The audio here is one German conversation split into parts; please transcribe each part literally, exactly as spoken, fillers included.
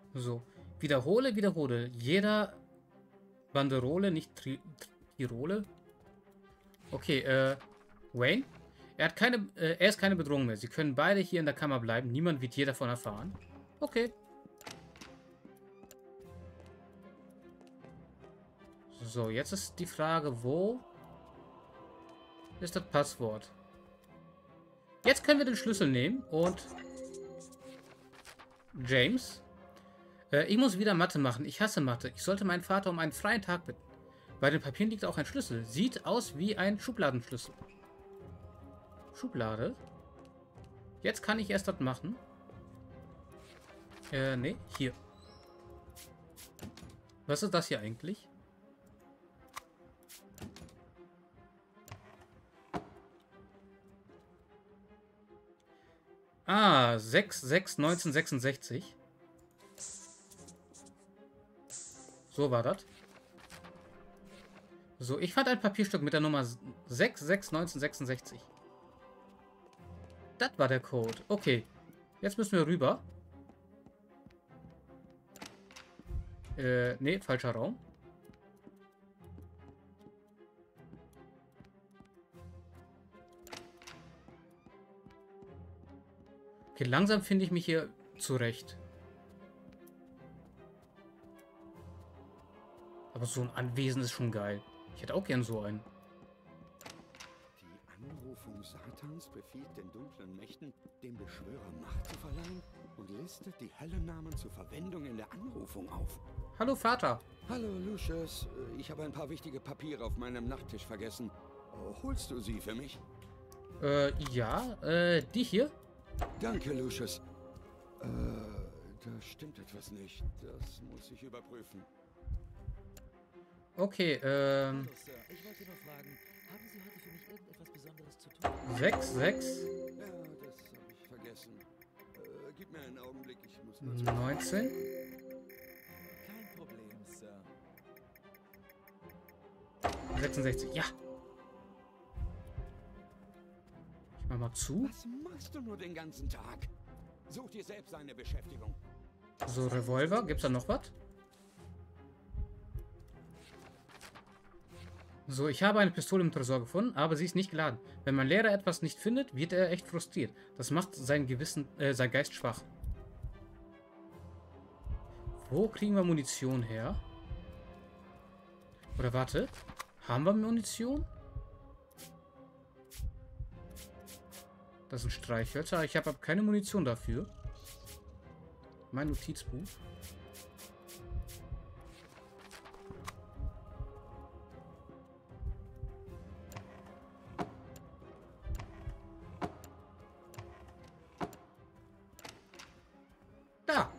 So. Wiederhole, wiederhole. Jeder Banderole, nicht Tri Tirole. Okay, äh, Wayne? Er hat keine, äh, er ist keine Bedrohung mehr. Sie können beide hier in der Kammer bleiben. Niemand wird je davon erfahren. Okay. So, jetzt ist die Frage, wo ist das Passwort? Jetzt können wir den Schlüssel nehmen und... James? Äh, ich muss wieder Mathe machen. Ich hasse Mathe. Ich sollte meinen Vater um einen freien Tag bitten. Bei den Papieren liegt auch ein Schlüssel. Sieht aus wie ein Schubladenschlüssel. Schublade? Jetzt kann ich erst das machen. Äh, nee, hier. Was ist das hier eigentlich? Ah, sechs sechs neunzehnhundertsechsundsechzig. So war das. So, ich fand ein Papierstück mit der Nummer sechs sechs neunzehnhundertsechsundsechzig. Das war der Code. Okay. Jetzt müssen wir rüber. Äh, nee, falscher Raum. Okay, langsam finde ich mich hier zurecht. Aber so ein Anwesen ist schon geil. Ich hätte auch gern so einen. Die Anrufung Satans befiehlt den dunklen Mächten, dem Beschwörer Macht zu verleihen und listet die Hellennamen zur Verwendung in der Anrufung auf. Hallo, Vater. Hallo, Lucius. Ich habe ein paar wichtige Papiere auf meinem Nachttisch vergessen. Holst du sie für mich? Äh, ja, äh, die hier? Danke, Lucius. Äh, da stimmt etwas nicht. Das muss ich überprüfen. Okay, ähm... Hallo, Sir. Ich wollte nur fragen, haben Sie heute für mich irgendetwas Besonderes zu tun? sechs sechs Ja, das habe ich vergessen. Äh, gib mir einen Augenblick, ich muss nur... neunzehn. Kein Problem, Sir. sechsundsechzig, ja. Ich mach mal zu. Was machst du nur den ganzen Tag? Such dir selbst eine Beschäftigung. So, Revolver. Gibt's da noch was? So, ich habe eine Pistole im Tresor gefunden, aber sie ist nicht geladen. Wenn mein Lehrer etwas nicht findet, wird er echt frustriert. Das macht sein Gewissen, äh, sein Geist schwach. Wo kriegen wir Munition her? Oder warte, haben wir Munition? Das sind Streichhölzer, ich habe aber keine Munition dafür. Mein Notizbuch. Da!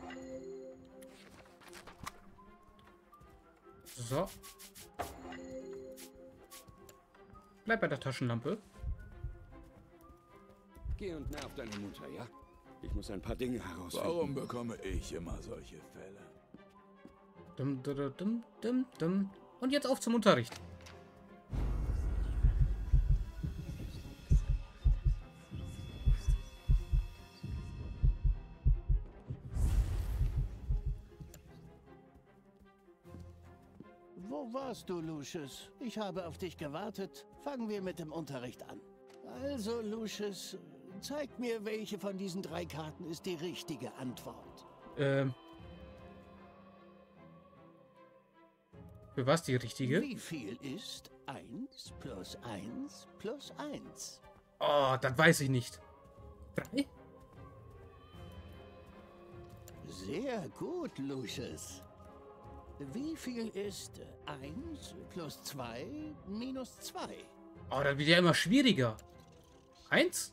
So. Bleib bei der Taschenlampe. Geh und nerv deine Mutter, ja? Ich muss ein paar Dinge herausfinden. Warum bekomme ich immer solche Fälle? Dum, dum, dum, dum, dum. Und jetzt auf zum Unterricht. Wo warst du, Lucius? Ich habe auf dich gewartet. Fangen wir mit dem Unterricht an. Also, Lucius, zeig mir, welche von diesen drei Karten ist die richtige Antwort. Ähm. Für was die richtige? Wie viel ist eins plus eins plus eins? Oh, das weiß ich nicht. Drei? Sehr gut, Lucius. Wie viel ist eins plus zwei minus zwei? Oh, das wird ja immer schwieriger. Eins?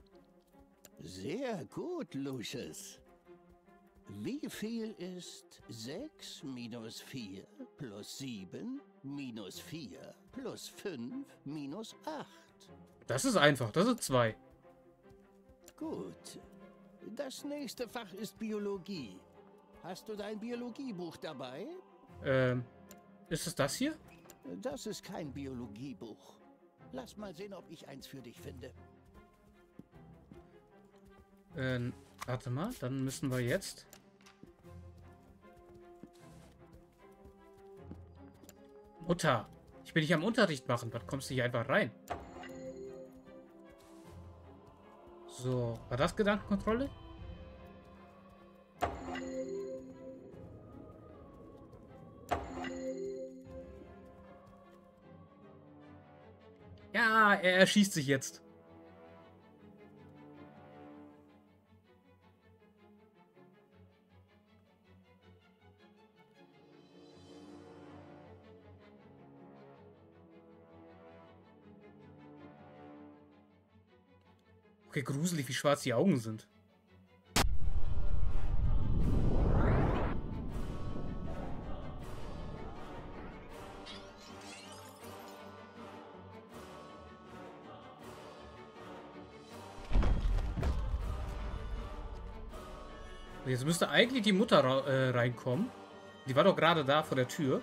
Sehr gut, Lucius. Wie viel ist sechs minus vier plus sieben minus vier plus fünf minus acht? Das ist einfach, das ist zwei. Gut. Das nächste Fach ist Biologie. Hast du dein Biologiebuch dabei? Ähm, ist es das hier? Das ist kein Biologiebuch. Lass mal sehen, ob ich eins für dich finde. Ähm, warte mal, dann müssen wir jetzt... Mutter, ich will dich am Unterricht machen. Was kommst du hier einfach rein? So, war das Gedankenkontrolle? Ja, er erschießt sich jetzt. Okay, gruselig, wie schwarz die Augen sind. Jetzt müsste eigentlich die Mutter äh, reinkommen. Die war doch gerade da vor der Tür.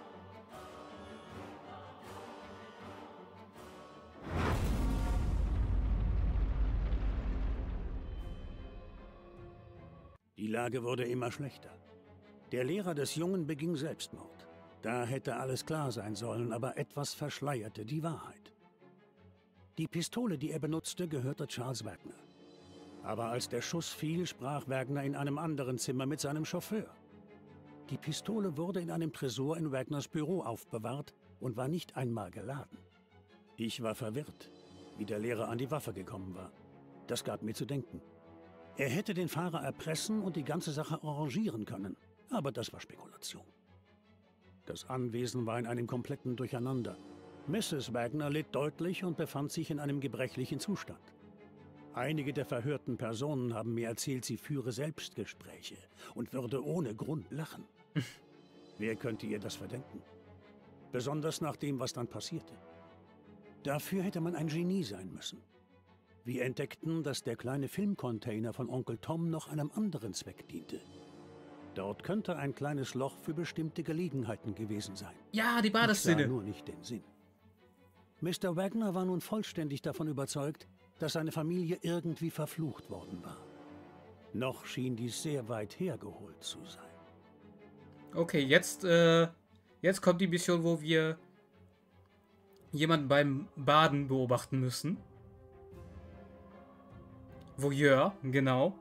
Die Lage wurde immer schlechter. Der Lehrer des Jungen beging Selbstmord. Da hätte alles klar sein sollen, aber etwas verschleierte die Wahrheit. Die Pistole, die er benutzte, gehörte Charles Wagner. Aber als der Schuss fiel, sprach Wagner in einem anderen Zimmer mit seinem Chauffeur. Die Pistole wurde in einem Tresor in Wagners Büro aufbewahrt und war nicht einmal geladen. Ich war verwirrt, wie der Lehrer an die Waffe gekommen war. Das gab mir zu denken. Er hätte den Fahrer erpressen und die ganze Sache arrangieren können, aber das war Spekulation. Das Anwesen war in einem kompletten Durcheinander. Misses Wagner litt deutlich und befand sich in einem gebrechlichen Zustand. Einige der verhörten Personen haben mir erzählt, sie führe Selbstgespräche und würde ohne Grund lachen. Wer könnte ihr das verdenken? Besonders nach dem, was dann passierte. Dafür hätte man ein Genie sein müssen. Wir entdeckten, dass der kleine Filmcontainer von Onkel Tom noch einem anderen Zweck diente. Dort könnte ein kleines Loch für bestimmte Gelegenheiten gewesen sein. Ja, die Badeszene. Ich sah nur nicht den Sinn. Mister Wagner war nun vollständig davon überzeugt, dass seine Familie irgendwie verflucht worden war. Noch schien dies sehr weit hergeholt zu sein. Okay, jetzt, äh, jetzt kommt die Mission, wo wir jemanden beim Baden beobachten müssen. Voyeur, genau.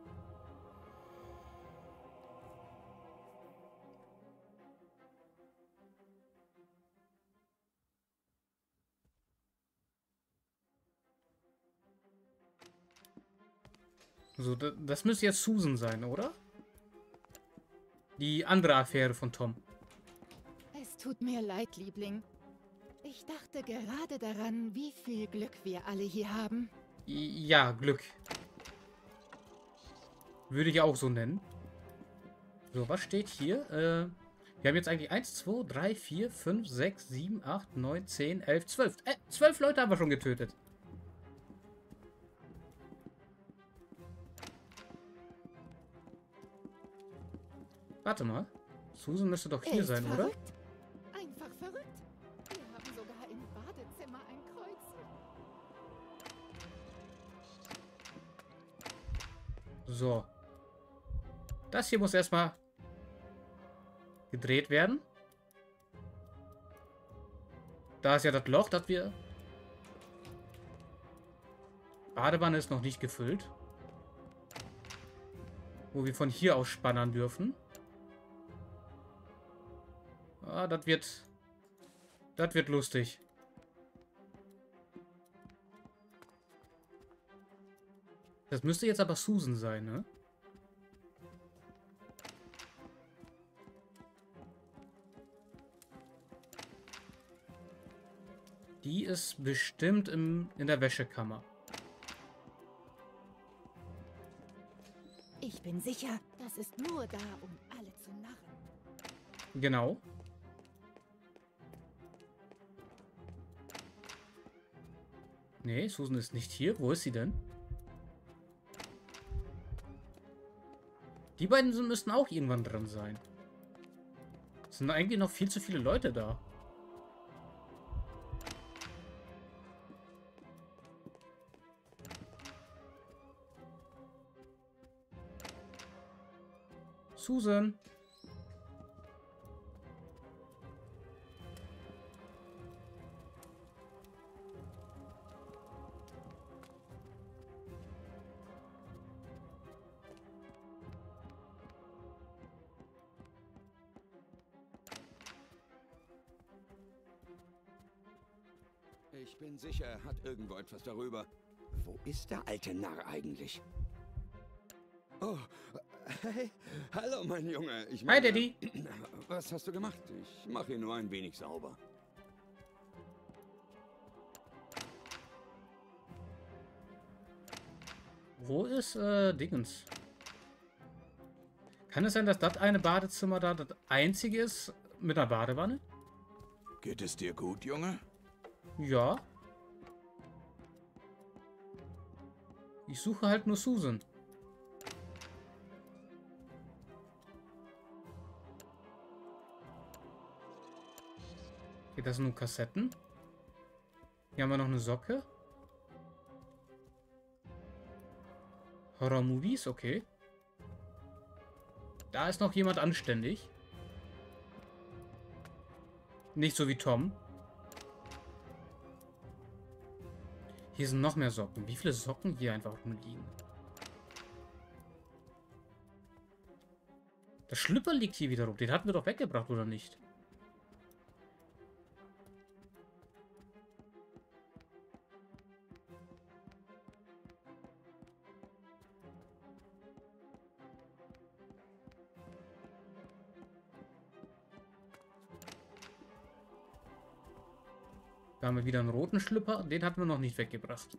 So, das müsste jetzt Susan sein, oder? Die andere Affäre von Tom. Es tut mir leid, Liebling. Ich dachte gerade daran, wie viel Glück wir alle hier haben. Ja, Glück. Würde ich auch so nennen. So, was steht hier? Äh, wir haben jetzt eigentlich eins, zwei, drei, vier, fünf, sechs, sieben, acht, neun, zehn, elf, zwölf. Äh, zwölf Leute haben wir schon getötet. Warte mal. Susan müsste doch hier Echt sein, verrückt? oder? Einfach verrückt. Wir haben sogar im Badezimmer ein Kreuz. So. Das hier muss erstmal gedreht werden. Da ist ja das Loch, das wir... Badewanne ist noch nicht gefüllt. Wo wir von hier aus spannern dürfen. Ah, das wird... Das wird lustig. Das müsste jetzt aber Susan sein, ne? Die ist bestimmt im, in der Wäschekammer. Ich bin sicher, das ist nur da, um alle zu narren. Genau. Nee, Susan ist nicht hier. Wo ist sie denn? Die beiden sind- müssten auch irgendwann dran sein. Es sind eigentlich noch viel zu viele Leute da. Susan. Ich bin sicher, er hat irgendwo etwas darüber. Wo ist der alte Narr eigentlich? Oh, hey, hallo mein Junge. Ich Hi, meine, Daddy. Was hast du gemacht? Ich mache ihn nur ein wenig sauber. Wo ist, äh, Dingens? Kann es sein, dass das eine Badezimmer da das einzige ist mit einer Badewanne? Geht es dir gut, Junge? Ja. Ich suche halt nur Susan. Okay, das sind nur Kassetten. Hier haben wir noch eine Socke. Horror-Movies, okay. Da ist noch jemand anständig. Nicht so wie Tom. Hier sind noch mehr Socken. Wie viele Socken hier einfach rumliegen? Der Schlüpper liegt hier wieder rum. Den hatten wir doch weggebracht, oder nicht? Da haben wir wieder einen roten Schlüpper. Den hatten wir noch nicht weggebracht.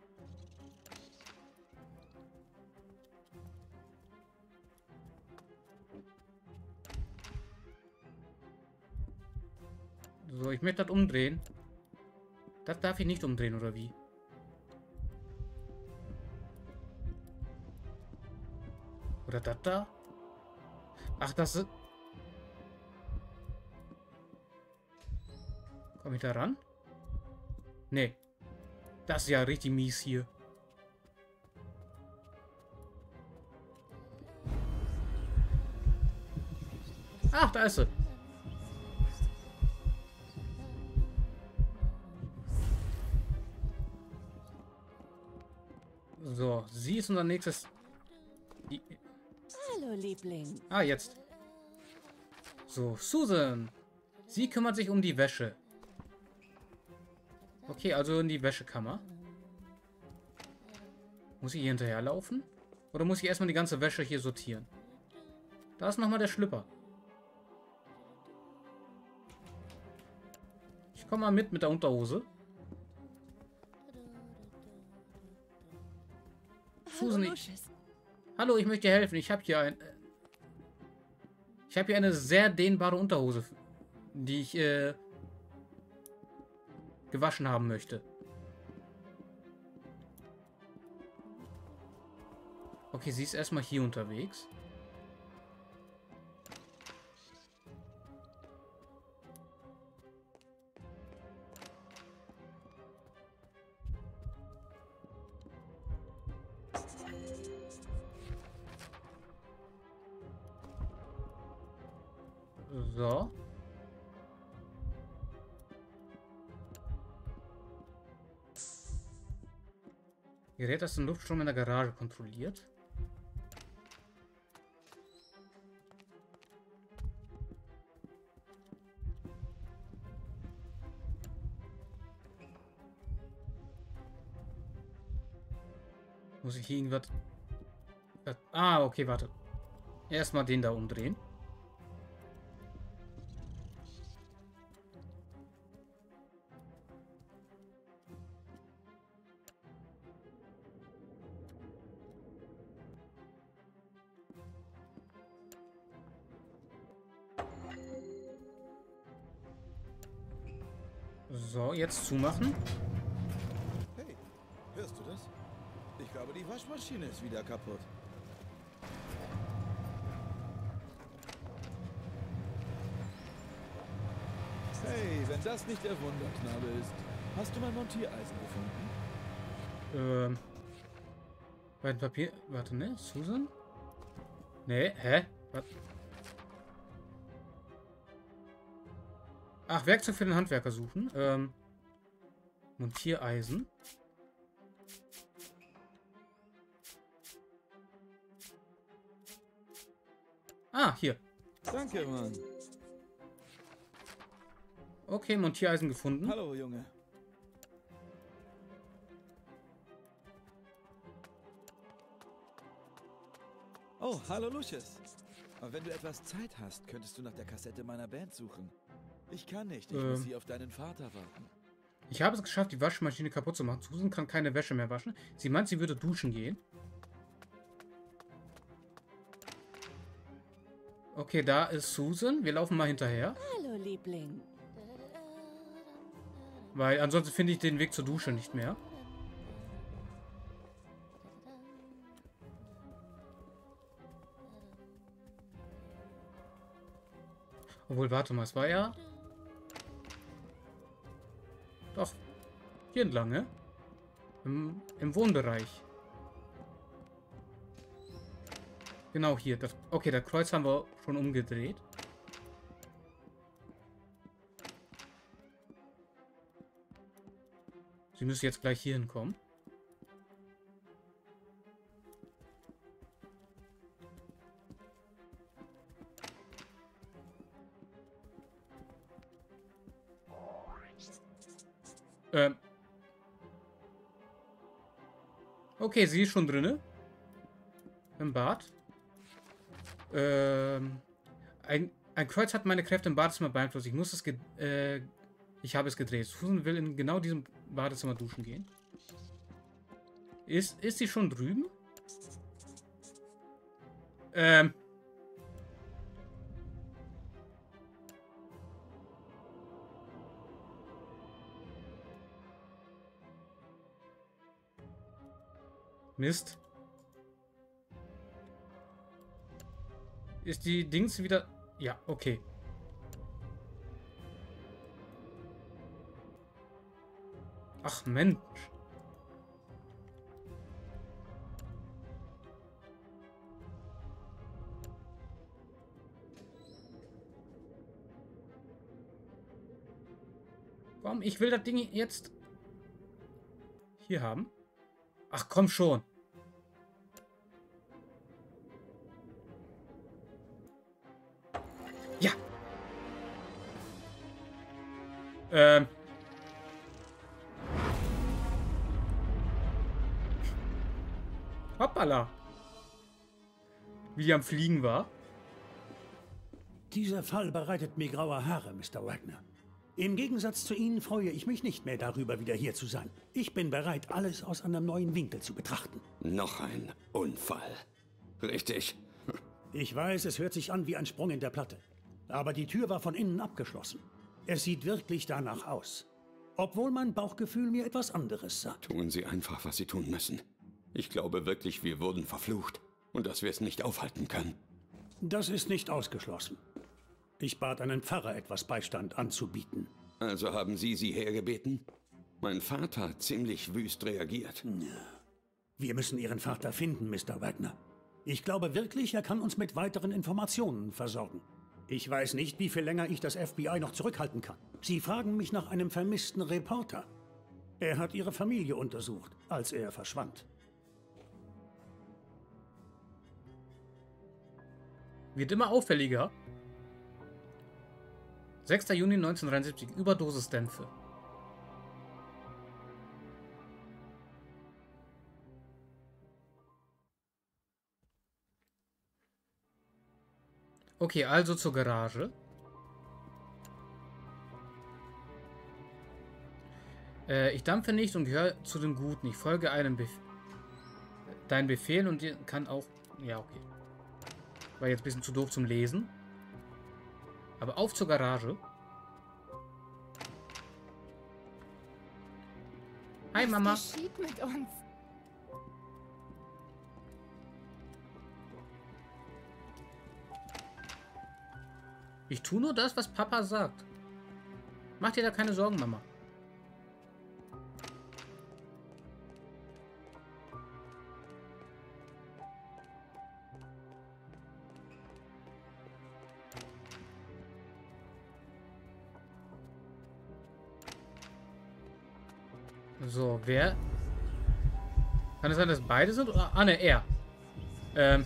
So, ich möchte das umdrehen. Das darf ich nicht umdrehen, oder wie? Oder das da? Ach, das ist... Komm ich da ran? Nee. Das ist ja richtig mies hier. Ach, da ist sie. So, sie ist unser nächstes... Die... Hallo, Liebling. Ah, jetzt. So, Susan. Sie kümmert sich um die Wäsche. Okay, also in die Wäschekammer. Muss ich hier hinterherlaufen? Oder muss ich erstmal die ganze Wäsche hier sortieren? Da ist nochmal der Schlüpper. Ich komme mal mit mit der Unterhose. Susan, ich, hallo, ich möchte dir helfen. Ich habe hier ein... Ich habe hier eine sehr dehnbare Unterhose, die ich äh, gewaschen haben möchte. Okay, sie ist erstmal hier unterwegs. So. Gerät, das den Luftstrom in der Garage kontrolliert. Muss ich hier irgendwas... Ah, okay, warte. Erstmal den da umdrehen. So, jetzt zumachen. Hey, hörst du das? Ich glaube, die Waschmaschine ist wieder kaputt. Hey, wenn das nicht der Wunderknabe ist, hast du mein Montiereisen gefunden? Ähm. Bei Papier. Warte, ne? Susan? Ne, hä? Was? Ach, Werkzeug für den Handwerker suchen. Ähm. Montiereisen. Ah, hier. Danke, Mann. Okay, Montiereisen gefunden. Hallo, Junge. Oh, hallo Lucius. Aber wenn du etwas Zeit hast, könntest du nach der Kassette meiner Band suchen. Ich kann nicht, ich ähm. muss hier auf deinen Vater warten. Ich habe es geschafft, die Waschmaschine kaputt zu machen. Susan kann keine Wäsche mehr waschen. Sie meint, sie würde duschen gehen. Okay, da ist Susan. Wir laufen mal hinterher. Hallo, Liebling. Weil ansonsten finde ich den Weg zur Dusche nicht mehr. Obwohl, warte mal, es war ja... Doch. Hier entlang, ne? Im, im Wohnbereich. Genau hier. Das, okay, das Kreuz haben wir schon umgedreht. Sie müssen jetzt gleich hier hinkommen. Ähm. Okay, sie ist schon drinne. Im Bad. Ähm. Ein, ein Kreuz hat meine Kräfte im Badezimmer beeinflusst. Ich muss es ge äh, ich habe es gedreht. Susan will in genau diesem Badezimmer duschen gehen. Ist, ist sie schon drüben? Ähm. Mist. Ist die Dings wieder... Ja, okay. Ach, Mensch. Warum? Ich will das Ding jetzt hier haben. Ach, komm schon. Ja. Ähm. Hoppala. Wie die am Fliegen war. Dieser Fall bereitet mir graue Haare, Mister Wagner. Im Gegensatz zu Ihnen freue ich mich nicht mehr darüber, wieder hier zu sein. Ich bin bereit, alles aus einem neuen Winkel zu betrachten. Noch ein Unfall. Richtig. Ich weiß, es hört sich an wie ein Sprung in der Platte. Aber die Tür war von innen abgeschlossen. Es sieht wirklich danach aus. Obwohl mein Bauchgefühl mir etwas anderes sagt. Tun Sie einfach, was Sie tun müssen. Ich glaube wirklich, wir wurden verflucht. Und dass wir es nicht aufhalten können. Das ist nicht ausgeschlossen. Ich bat einen Pfarrer, etwas Beistand anzubieten. Also haben Sie sie hergebeten? Mein Vater hat ziemlich wüst reagiert. Wir müssen Ihren Vater finden, Mister Wagner. Ich glaube wirklich, er kann uns mit weiteren Informationen versorgen. Ich weiß nicht, wie viel länger ich das F B I noch zurückhalten kann. Sie fragen mich nach einem vermissten Reporter. Er hat Ihre Familie untersucht, als er verschwand. Wird immer auffälliger. sechster Juni neunzehnhundertdreiundsiebzig. Überdosis-Dämpfe. Okay, also zur Garage. Äh, ich dampfe nicht und gehöre zu den Guten. Ich folge einem Bef deinen Befehl und kann auch... Ja, okay. War jetzt ein bisschen zu doof zum Lesen. Aber auf zur Garage. Hi, Mama. Was geschieht mit uns? Ich tue nur das, was Papa sagt. Mach dir da keine Sorgen, Mama. So, wer? Kann es sein, dass beide sind? Oder? Ah, ne, er. Ähm.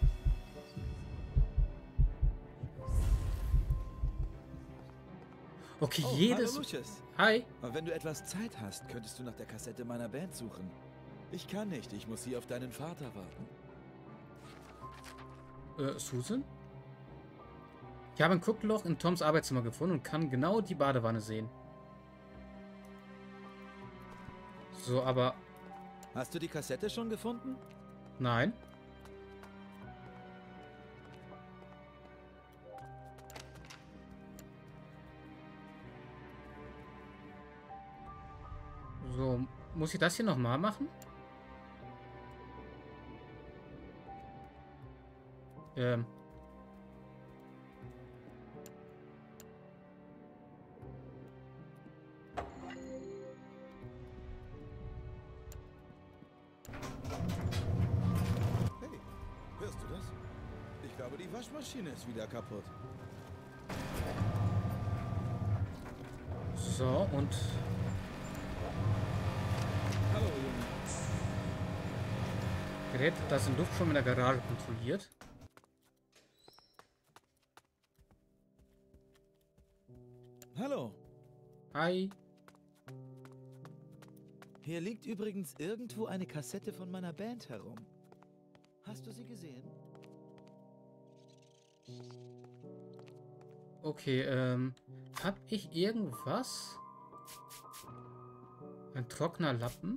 Okay, Oh, jedes... hallo Lucius. Hi. Aber wenn du etwas Zeit hast, könntest du nach der Kassette meiner Band suchen. Ich kann nicht, ich muss hier auf deinen Vater warten. Äh, Susan? Ich habe ein Guckloch in Toms Arbeitszimmer gefunden und kann genau die Badewanne sehen. So, aber... Hast du die Kassette schon gefunden? Nein. So, muss ich das hier nochmal machen? Ähm. Hey, hörst du das? Ich glaube, die Waschmaschine ist wieder kaputt. So, und... Hallo, Junge. Gerät, das in Luftstrom in der Garage kontrolliert. Hallo. Hi. Hier liegt übrigens irgendwo eine Kassette von meiner Band herum. Hast du sie gesehen? Okay, ähm... hab ich irgendwas? Ein trockener Lappen?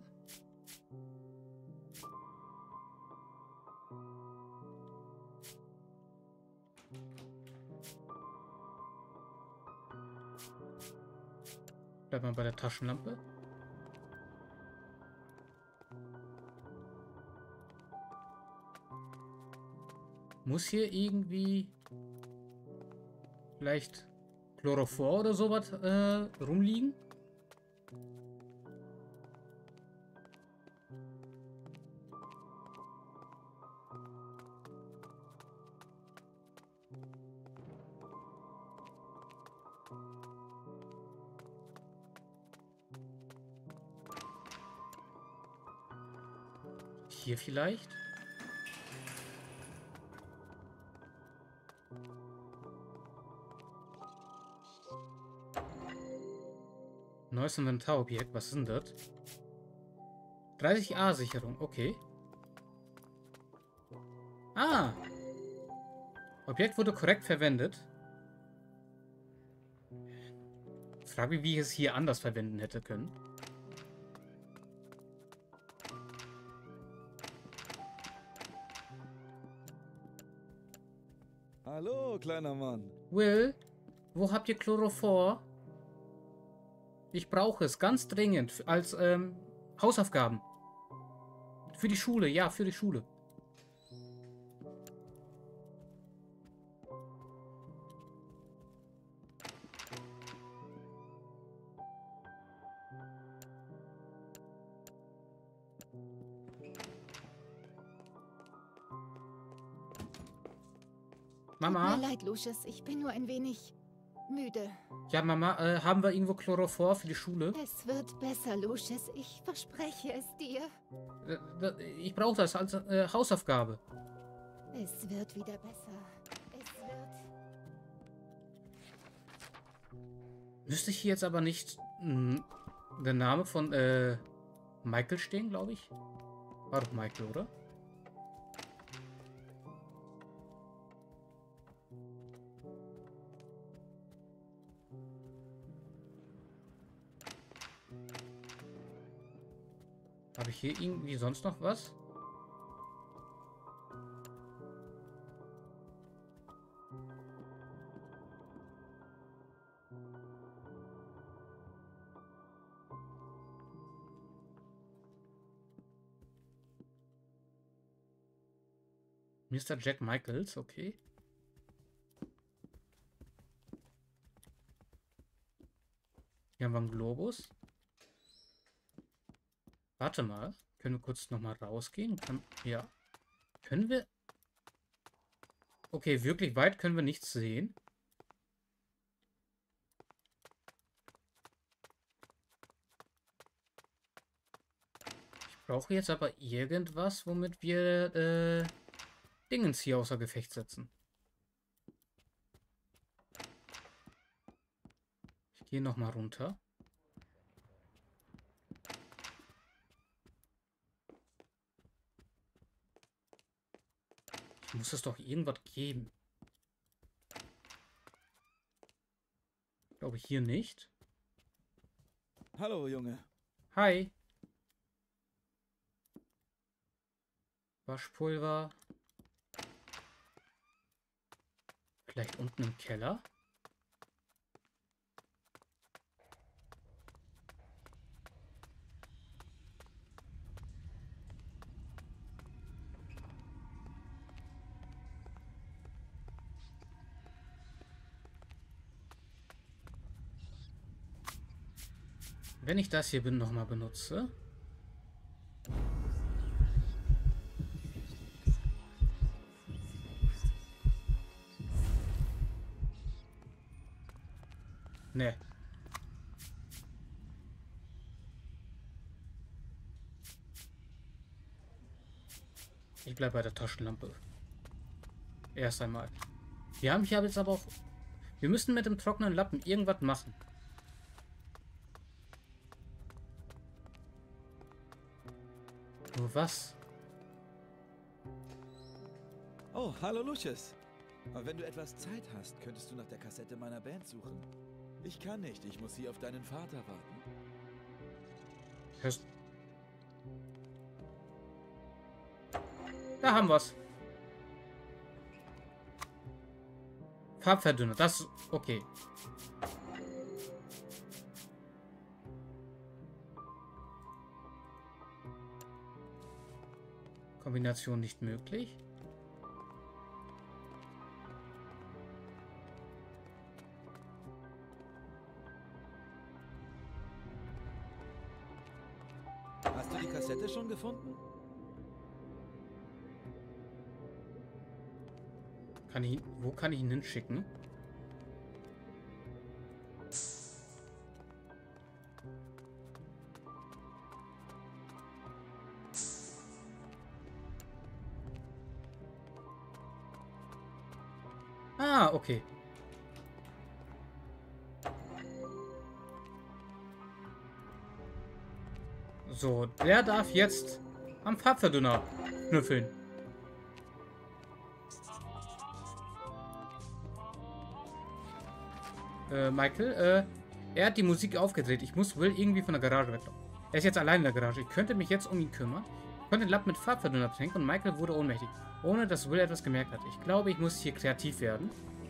Bleibt mal bei der Taschenlampe. Muss hier irgendwie vielleicht Chloroform oder sowas äh, rumliegen? Hier vielleicht? Neues Inventarobjekt, was ist denn das? dreißig A-Sicherung, okay. Ah! Objekt wurde korrekt verwendet. Frage mich, wie ich es hier anders verwenden hätte können. Hallo, kleiner Mann. Will, wo habt ihr Chloroform? Ich brauche es ganz dringend als ähm, Hausaufgaben. Für die Schule, ja, für die Schule. Mama? Tut mir leid, Lucius. Ich bin nur ein wenig müde. Ja, Mama, äh, haben wir irgendwo Chloroform für die Schule? Es wird besser, Lucius. Ich verspreche es dir. Äh, ich brauche das als äh, Hausaufgabe. Es wird wieder besser. Es wird... Müsste ich hier jetzt aber nicht mh, der Name von äh, Michael stehen, glaube ich? War doch Michael, oder? Habe ich hier irgendwie sonst noch was? Mister Jack Michaels, okay. Hier haben wir einen Globus. Warte mal. Können wir kurz nochmal rausgehen? Kann, ja. Können wir... Okay, wirklich weit können wir nichts sehen. Ich brauche jetzt aber irgendwas, womit wir äh, Dingens hier außer Gefecht setzen. Ich gehe nochmal runter. Muss es doch irgendwas geben. Glaube ich hier nicht. Hallo, Junge. Hi. Waschpulver. Vielleicht unten im Keller? Wenn ich das hier nochmal benutze. Ne. Ich bleibe bei der Taschenlampe. Erst einmal. Wir haben hier jetzt aber auch... Wir müssen mit dem trockenen Lappen irgendwas machen. Nur was? Oh, hallo Lucius. Aber wenn du etwas Zeit hast, könntest du nach der Kassette meiner Band suchen. Ich kann nicht, ich muss hier auf deinen Vater warten. Hörst... Da haben wir's. Farbverdünner, das ist okay. Kombination nicht möglich. Hast du die Kassette schon gefunden? Kann ich, wo kann ich ihn hinschicken? Ah, okay. So, der darf jetzt am Farbverdünner schnüffeln. Äh, Michael, äh, er hat die Musik aufgedreht. Ich muss Will irgendwie von der Garage weglaufen. Er ist jetzt allein in der Garage. Ich könnte mich jetzt um ihn kümmern. Ich konnte den Lappen mit Farbverdünner tränken und Michael wurde ohnmächtig, ohne dass Will etwas gemerkt hat. Ich glaube, ich muss hier kreativ werden.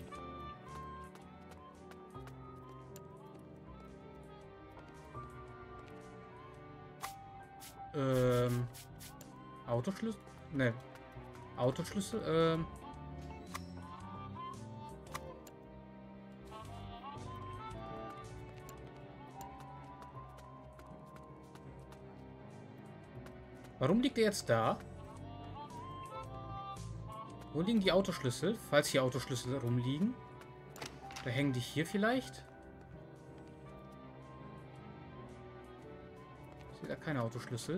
Ähm, Autoschlüssel? Ne. Autoschlüssel? Ähm. Warum liegt er jetzt da? Wo liegen die Autoschlüssel? Falls hier Autoschlüssel rumliegen. Da hängen die hier vielleicht? Ich sehe da keine Autoschlüssel.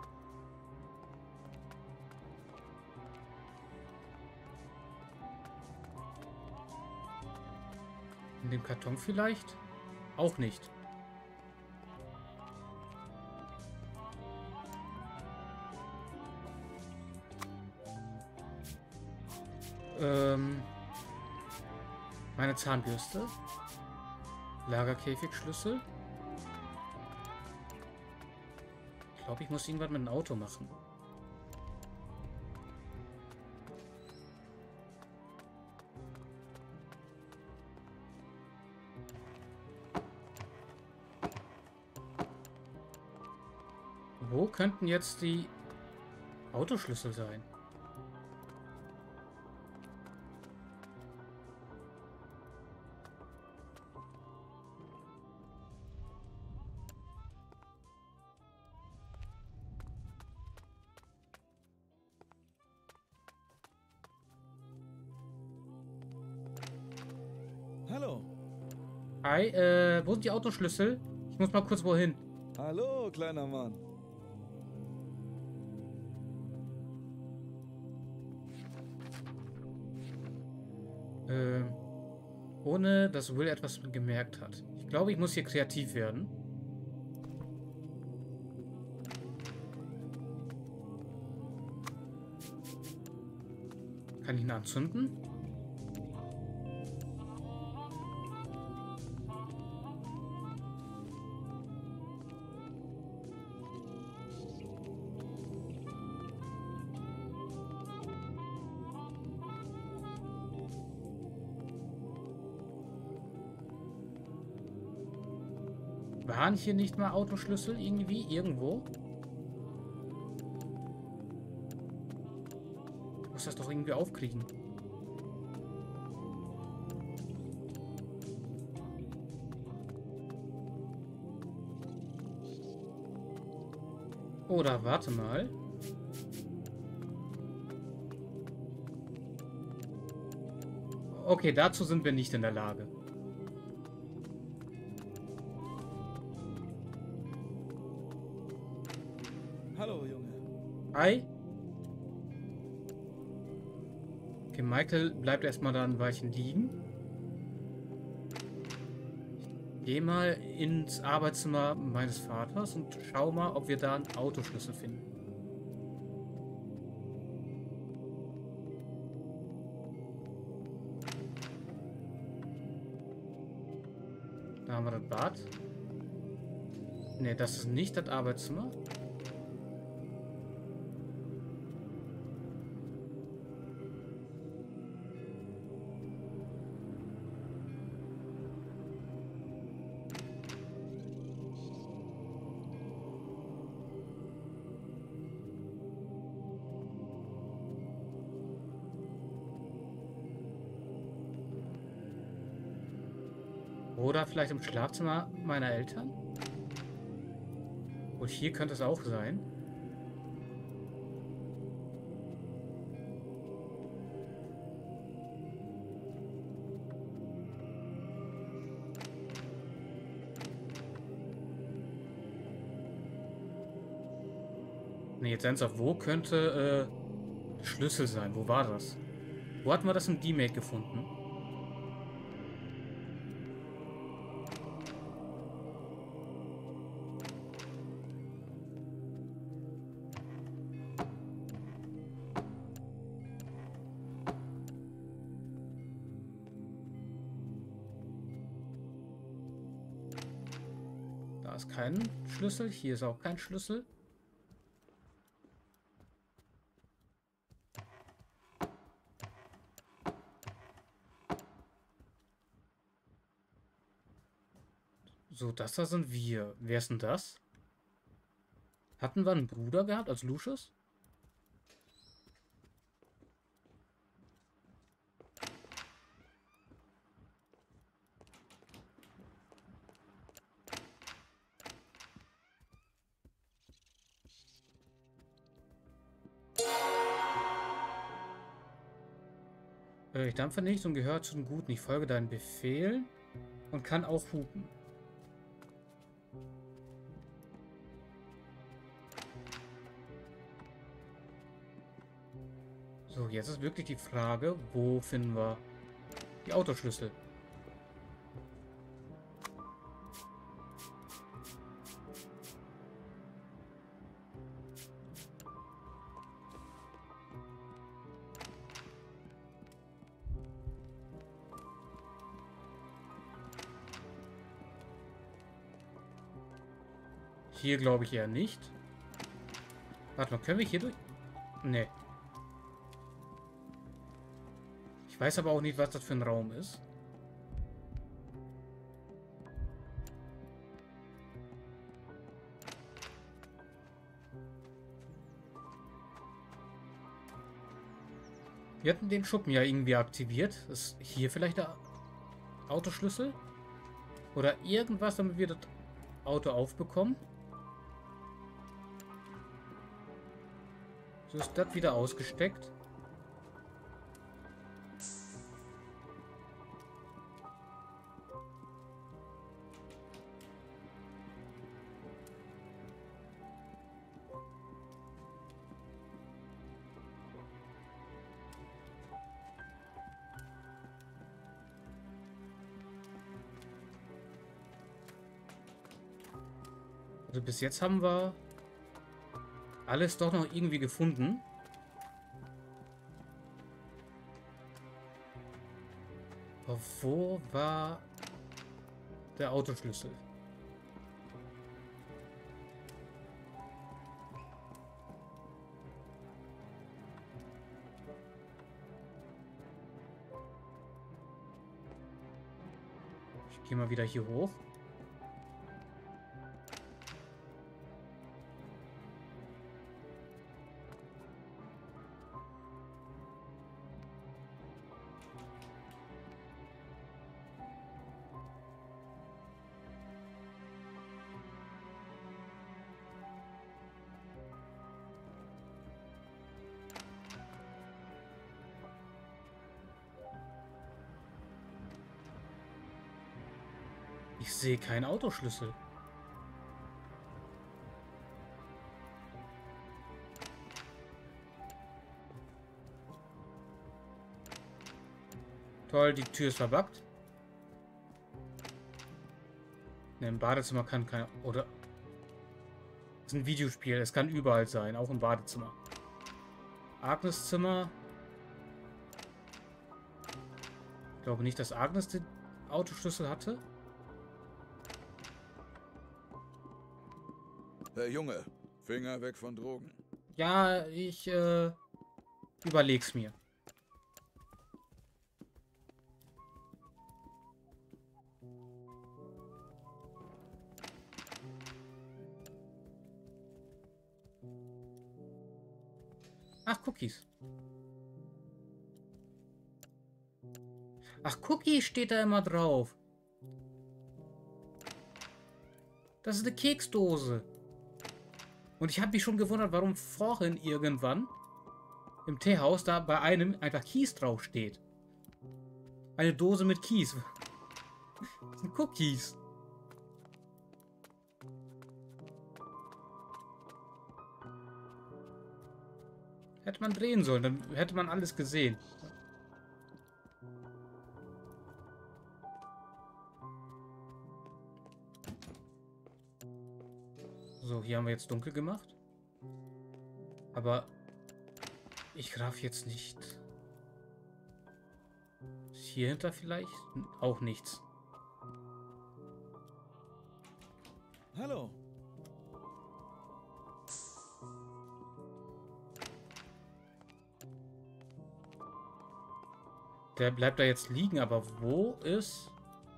In dem Karton vielleicht? Auch nicht. Ähm, meine Zahnbürste. Lagerkäfigschlüssel. Ich glaube, ich muss irgendwas mit dem Auto machen. Wo könnten jetzt die Autoschlüssel sein? Hallo. Hi, äh, wo sind die Autoschlüssel? Ich muss mal kurz wohin. Hallo, kleiner Mann. Äh, ohne dass Will etwas gemerkt hat. Ich glaube, ich muss hier kreativ werden. Kann ich ihn anzünden? Waren hier nicht mal Autoschlüssel irgendwie irgendwo? Ich muss das doch irgendwie aufkriegen. Oder warte mal. Okay, dazu sind wir nicht in der Lage. Hallo, Junge. Hi. Okay, Michael bleibt erstmal da ein Weilchen liegen. Ich gehe mal ins Arbeitszimmer meines Vaters und schau mal, ob wir da einen Autoschlüssel finden. Da haben wir das Bad. Ne, das ist nicht das Arbeitszimmer. Oder vielleicht im Schlafzimmer meiner Eltern? Und hier könnte es auch sein. Ne, jetzt ernsthaft, wo könnte äh, Schlüssel sein? Wo war das? Wo hatten wir das im D-Make gefunden? Da ist kein Schlüssel, hier ist auch kein Schlüssel. So, das da sind wir. Wer ist denn das? Hatten wir einen Bruder gehabt als Lucius? Ich dampfe nicht und gehört zu den Guten. Ich folge deinen Befehlen und kann auch hupen. So, jetzt ist wirklich die Frage, wo finden wir die Autoschlüssel? Hier glaube ich eher nicht. Warte mal, können wir hier durch? Nee. Ich weiß aber auch nicht, was das für ein Raum ist. Wir hatten den Schuppen ja irgendwie aktiviert. Ist hier vielleicht der Autoschlüssel? Oder irgendwas, damit wir das Auto aufbekommen? So ist das wieder ausgesteckt. Also bis jetzt haben wir alles doch noch irgendwie gefunden. Aber wo war der Autoschlüssel? Ich gehe mal wieder hier hoch. Ich sehe keinen Autoschlüssel. Toll, die Tür ist verbuggt. Ne, im Badezimmer kann keiner... Oder... Das ist ein Videospiel, es kann überall sein, auch im Badezimmer. Agnes Zimmer. Ich glaube nicht, dass Agnes den Autoschlüssel hatte. Herr Junge, Finger weg von Drogen. Ja, ich äh, überleg's mir. Ach, Cookies. Ach, Cookie steht da immer drauf. Das ist eine Keksdose. Und ich habe mich schon gewundert, warum vorhin irgendwann im Teehaus da bei einem einfach Kies draufsteht. Eine Dose mit Kies. Das sind Cookies. Hätte man drehen sollen, dann hätte man alles gesehen. So, hier haben wir jetzt dunkel gemacht. Aber ich raff jetzt nicht. Ist hier hinter vielleicht? Auch nichts. Hallo. Der bleibt da jetzt liegen, aber wo ist...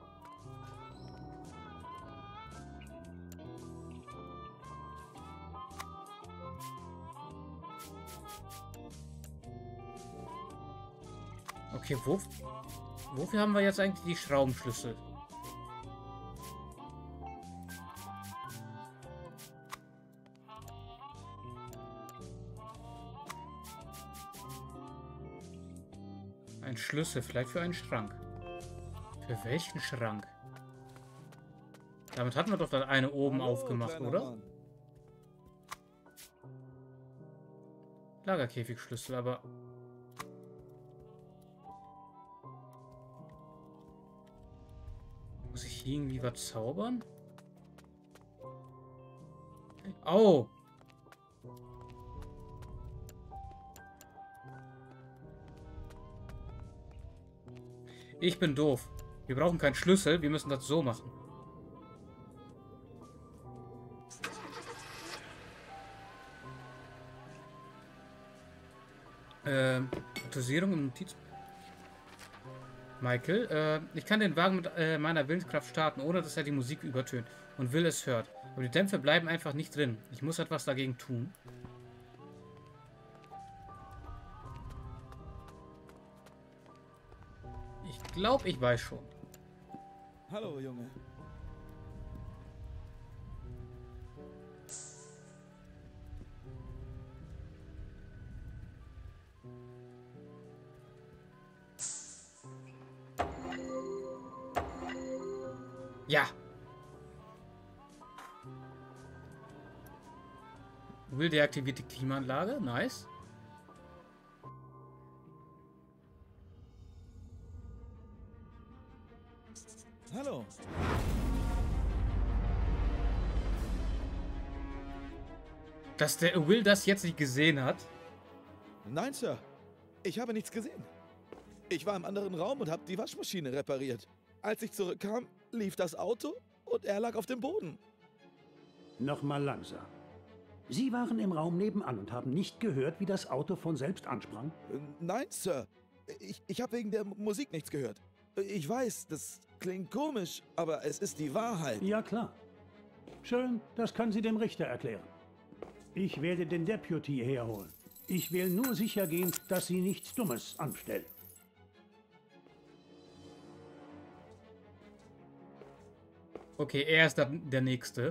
Okay, wo, wofür haben wir jetzt eigentlich die Schraubenschlüssel? Ein Schlüssel, vielleicht für einen Schrank. Für welchen Schrank? Damit hatten wir doch das eine oben Hallo, aufgemacht, oder? Mann. Lagerkäfigschlüssel, aber... Muss ich hier irgendwie was zaubern? Oh! Ich bin doof. Wir brauchen keinen Schlüssel, wir müssen das so machen. Ähm, Dosierung im Notiz... Michael, äh, ich kann den Wagen mit äh, meiner Willenskraft starten, ohne dass er die Musik übertönt und Will es hört. Aber die Dämpfe bleiben einfach nicht drin. Ich muss etwas dagegen tun. Ich glaube, ich weiß schon. Hallo, Junge. Ja. Will deaktiviert die Klimaanlage. Nice. Hallo. Dass der Will das jetzt nicht gesehen hat. Nein, Sir. Ich habe nichts gesehen. Ich war im anderen Raum und habe die Waschmaschine repariert. Als ich zurückkam, lief das Auto und er lag auf dem Boden. Nochmal langsam. Sie waren im Raum nebenan und haben nicht gehört, wie das Auto von selbst ansprang? Äh, Nein, Sir. Ich, ich habe wegen der Musik nichts gehört. Ich weiß, das klingt komisch, aber es ist die Wahrheit. Ja, klar. Schön, das können Sie dem Richter erklären. Ich werde den Deputy herholen. Ich will nur sicher gehen, dass Sie nichts Dummes anstellen. Okay, er ist dann der Nächste.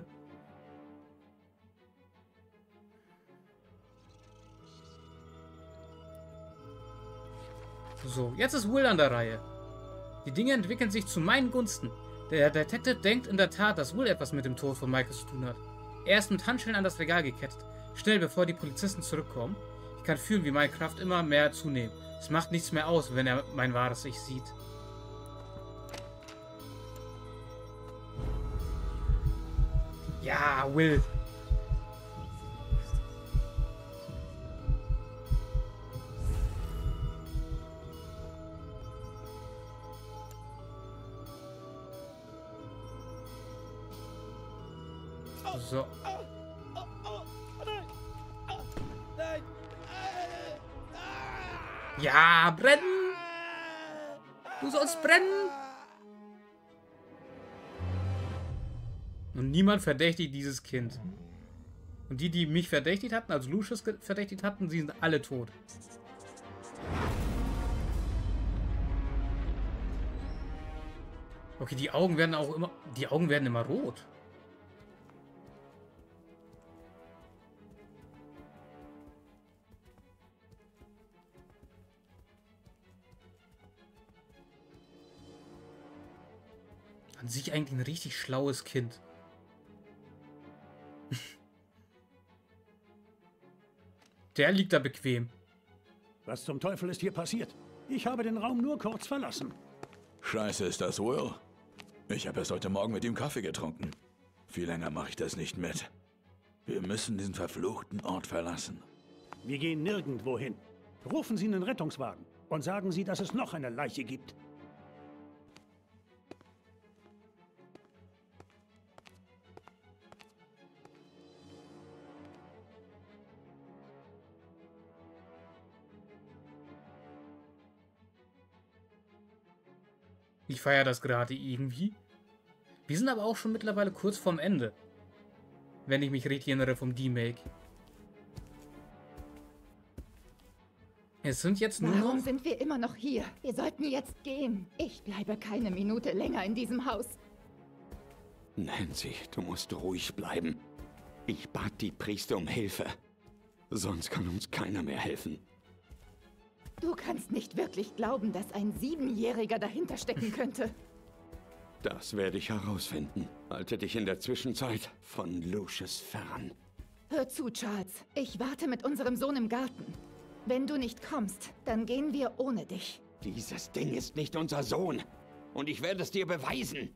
So, jetzt ist Will an der Reihe. Die Dinge entwickeln sich zu meinen Gunsten. Der Detective denkt in der Tat, dass Will etwas mit dem Tod von Michael zu tun hat. Er ist mit Handschellen an das Regal gekettet. Schnell, bevor die Polizisten zurückkommen. Ich kann fühlen, wie meine Kraft immer mehr zunimmt. Es macht nichts mehr aus, wenn er mein wahres Ich sieht. Ja, Will. So. Ja, brennen! Du sollst brennen! Und niemand verdächtigt dieses Kind. Und die, die mich verdächtigt hatten, also Lucius verdächtigt hatten, sie sind alle tot. Okay, die Augen werden auch immer... Die Augen werden immer rot. An sich eigentlich ein richtig schlaues Kind. Der liegt da bequem. Was zum Teufel ist hier passiert? Ich habe den Raum nur kurz verlassen. Scheiße, ist das Will? Ich habe erst heute Morgen mit ihm Kaffee getrunken. Viel länger mache ich das nicht mit. Wir müssen diesen verfluchten Ort verlassen. Wir gehen nirgendwo hin. Rufen Sie einen Rettungswagen und sagen Sie, dass es noch eine Leiche gibt. Ich feiere das gerade irgendwie. Wir sind aber auch schon mittlerweile kurz vorm Ende. Wenn ich mich richtig erinnere vom D-Make. Es sind jetzt nur Warum noch... sind wir immer noch hier? Wir sollten jetzt gehen. Ich bleibe keine Minute länger in diesem Haus. Nancy, du musst ruhig bleiben. Ich bat die Priester um Hilfe. Sonst kann uns keiner mehr helfen. Du kannst nicht wirklich glauben, dass ein Siebenjähriger dahinter stecken könnte. Das werde ich herausfinden. Halte dich in der Zwischenzeit von Lucius fern. Hör zu, Charles. Ich warte mit unserem Sohn im Garten. Wenn du nicht kommst, dann gehen wir ohne dich. Dieses Ding ist nicht unser Sohn. Und ich werde es dir beweisen.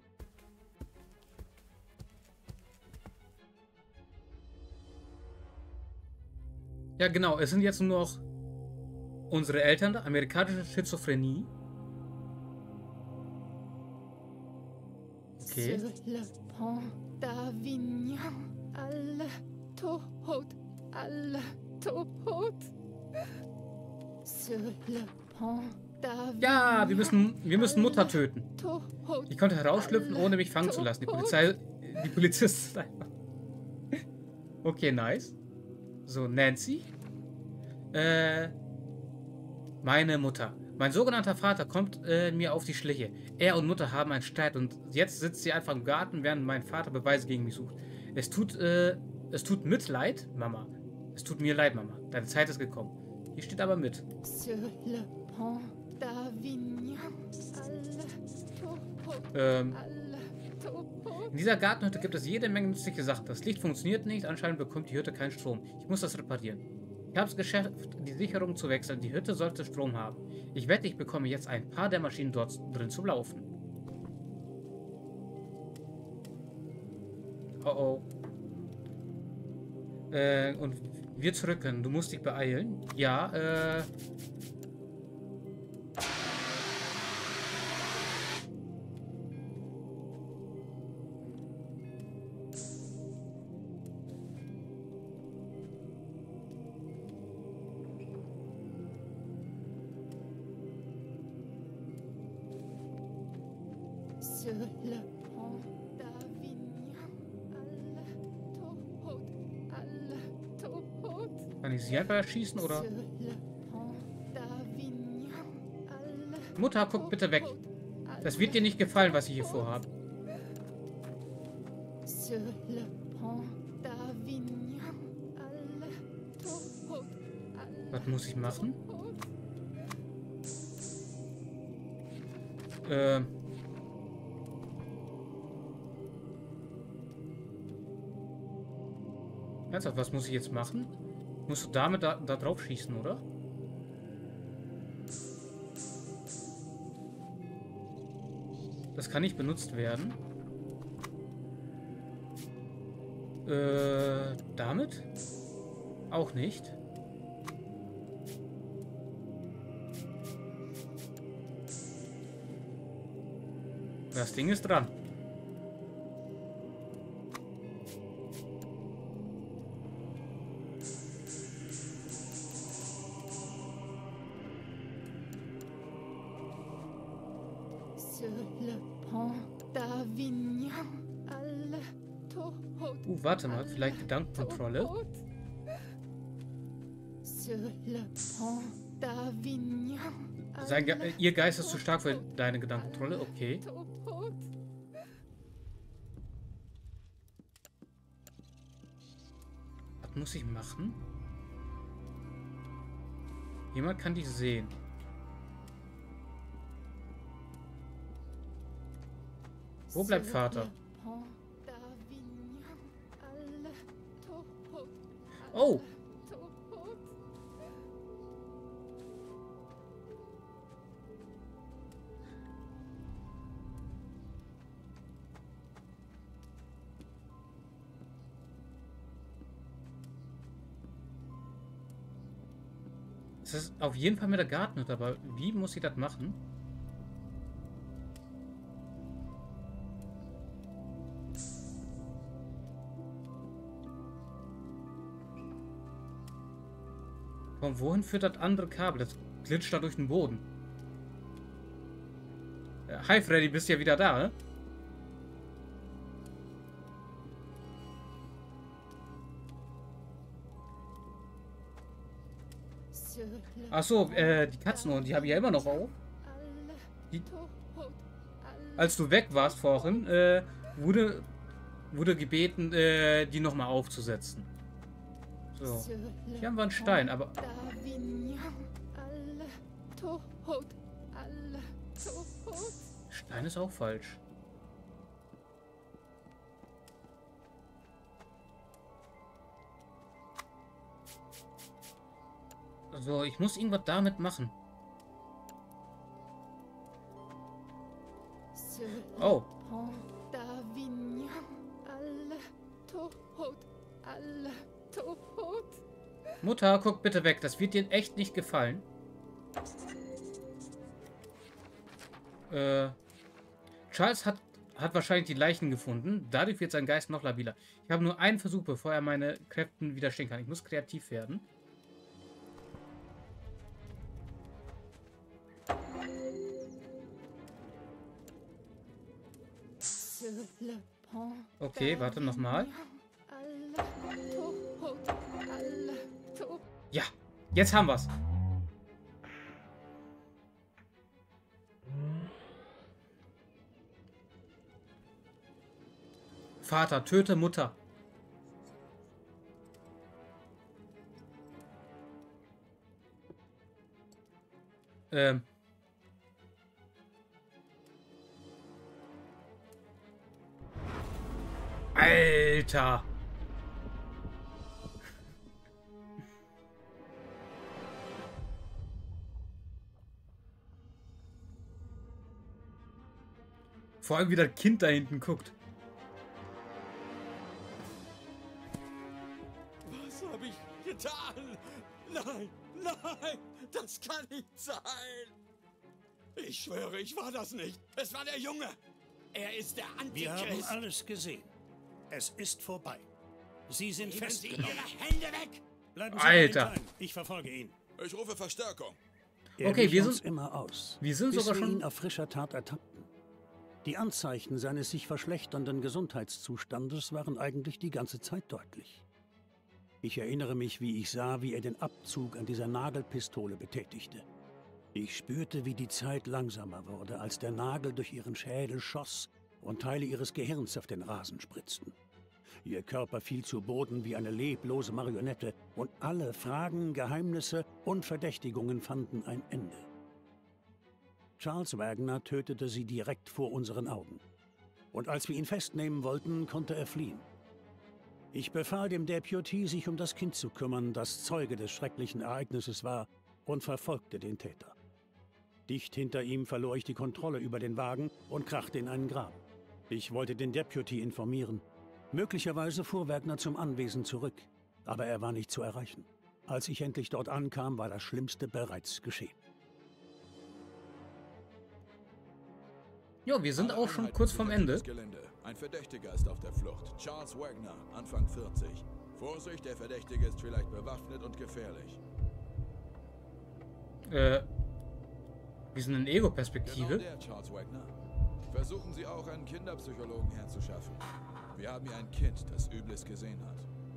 Ja, genau. Es sind jetzt nur noch unsere Eltern da. Amerikanische Schizophrenie. Okay. Sur le pont d'Avignon. Alle tot. Alle tot. Sur le pont d'Avignon. Ja, wir müssen, wir müssen Mutter töten. Tot. Ich konnte herausschlüpfen, ohne mich fangen zu lassen. Die Polizei... Die Polizisten einfach... Okay, nice. So, Nancy. Äh... Meine Mutter. Mein sogenannter Vater kommt äh, mir auf die Schliche. Er und Mutter haben einen Streit und jetzt sitzt sie einfach im Garten, während mein Vater Beweise gegen mich sucht. Es tut, äh, es tut Mitleid, Mama. Es tut mir leid, Mama. Deine Zeit ist gekommen. Hier steht aber mit. Sur le pont d'Avignon. Alle tot. Ähm, Alle tot. in dieser Gartenhütte gibt es jede Menge nützliche Sachen. Das Licht funktioniert nicht, anscheinend bekommt die Hütte keinen Strom. Ich muss das reparieren. Ich habe es geschafft, die Sicherung zu wechseln. Die Hütte sollte Strom haben. Ich wette, ich bekomme jetzt ein paar der Maschinen dort drin zum Laufen. Oh oh. Äh, und wir zurück können. Du musst dich beeilen. Ja, äh... Sur le pont d'Avignon, alle tot, alle tot. Kann ich sie einfach erschießen, oder? Sur le pont d'Avignon, alle Mutter, guck bitte weg. Das wird dir nicht gefallen, was ich hier vorhabe. Sur le pont d'Avignon, alle tot, alle Was muss ich machen? Ähm. Ernsthaft, was muss ich jetzt machen? Musst du damit da, da drauf schießen, oder? Das kann nicht benutzt werden. Äh, damit? Auch nicht. Das Ding ist dran. Sur le pont d'Avignon, alle tot. Uh, warte mal, vielleicht Gedankenkontrolle. Sur le pont d'Avignon. Sein Ge äh, ihr Geist ist zu stark für deine Gedankenkontrolle. Okay. Was muss ich machen? Jemand kann dich sehen. Wo bleibt Vater? Oh! Das ist auf jeden Fall mit der Gartenhütte, aber wie muss ich das machen? Von wohin führt das andere Kabel? Das glitscht da durch den Boden. Ja, hi Freddy, bist ja wieder da, ne? Achso, äh, die Katzenohren, die habe ich ja immer noch auf. Die, als du weg warst vorhin, äh, wurde, wurde gebeten, äh, die nochmal aufzusetzen. So. Hier haben wir einen Stein, aber... Stein ist auch falsch. So, ich muss irgendwas damit machen. Oh. Mutter, guck bitte weg. Das wird dir echt nicht gefallen. Äh, Charles hat, hat wahrscheinlich die Leichen gefunden. Dadurch wird sein Geist noch labiler. Ich habe nur einen Versuch, bevor er meine Kräften widerstehen kann. Ich muss kreativ werden. Okay, warte nochmal. Ja, jetzt haben wir's. Vater, töte Mutter. Ähm. Alter! Vor allem wie das Kind da hinten guckt. Was habe ich getan? Nein, nein, das kann nicht sein. Ich schwöre, ich war das nicht. Es war der Junge. Er ist der Antichrist. Wir haben alles gesehen. Es ist vorbei. Sie sind Nehmen festgenommen. Sie Ihre Hände weg! Bleiben Sie Alter. klein. Ich verfolge ihn. Ich rufe Verstärkung. Er Okay, wich wir uns sind- immer aus. wir sind bis sogar wir schon- ihn auf frischer Tat ertappten. Die Anzeichen seines sich verschlechternden Gesundheitszustandes waren eigentlich die ganze Zeit deutlich. Ich erinnere mich, wie ich sah, wie er den Abzug an dieser Nagelpistole betätigte. Ich spürte, wie die Zeit langsamer wurde, als der Nagel durch ihren Schädel schoss und Teile ihres Gehirns auf den Rasen spritzten. Ihr Körper fiel zu Boden wie eine leblose Marionette und alle Fragen, Geheimnisse und Verdächtigungen fanden ein Ende. Charles Wagner tötete sie direkt vor unseren Augen. Und als wir ihn festnehmen wollten, konnte er fliehen. Ich befahl dem Deputy, sich um das Kind zu kümmern, das Zeuge des schrecklichen Ereignisses war, und verfolgte den Täter. Dicht hinter ihm verlor ich die Kontrolle über den Wagen und krachte in einen Graben. Ich wollte den Deputy informieren. Möglicherweise fuhr Wagner zum Anwesen zurück, aber er war nicht zu erreichen. Als ich endlich dort ankam, war das Schlimmste bereits geschehen. Ja, wir sind auch schon kurz vorm Ende. Ein Verdächtiger ist auf der Flucht. Charles Wagner, Anfang vierzig. Vorsicht, der Verdächtige ist vielleicht bewaffnet und gefährlich. Äh, wir sind in Ego-Perspektive. Genau der Charles Wagner. Versuchen Sie auch, einen Kinderpsychologen herzuschaffen. Wir haben hier ein Kind, das Übles gesehen hat.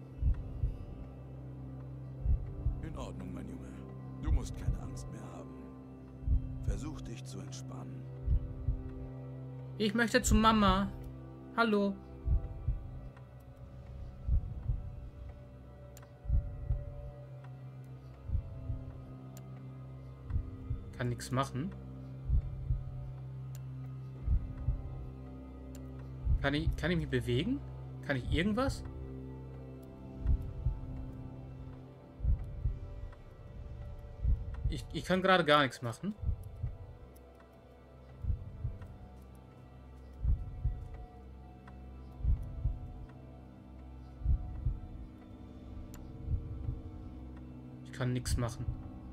In Ordnung, mein Junge. Du musst keine Angst mehr haben. Versuch dich zu entspannen. Ich möchte zu Mama. Hallo. Kann nichts machen. Kann ich, kann ich mich bewegen? Kann ich irgendwas? Ich, ich kann gerade gar nichts machen. Ich kann nichts machen.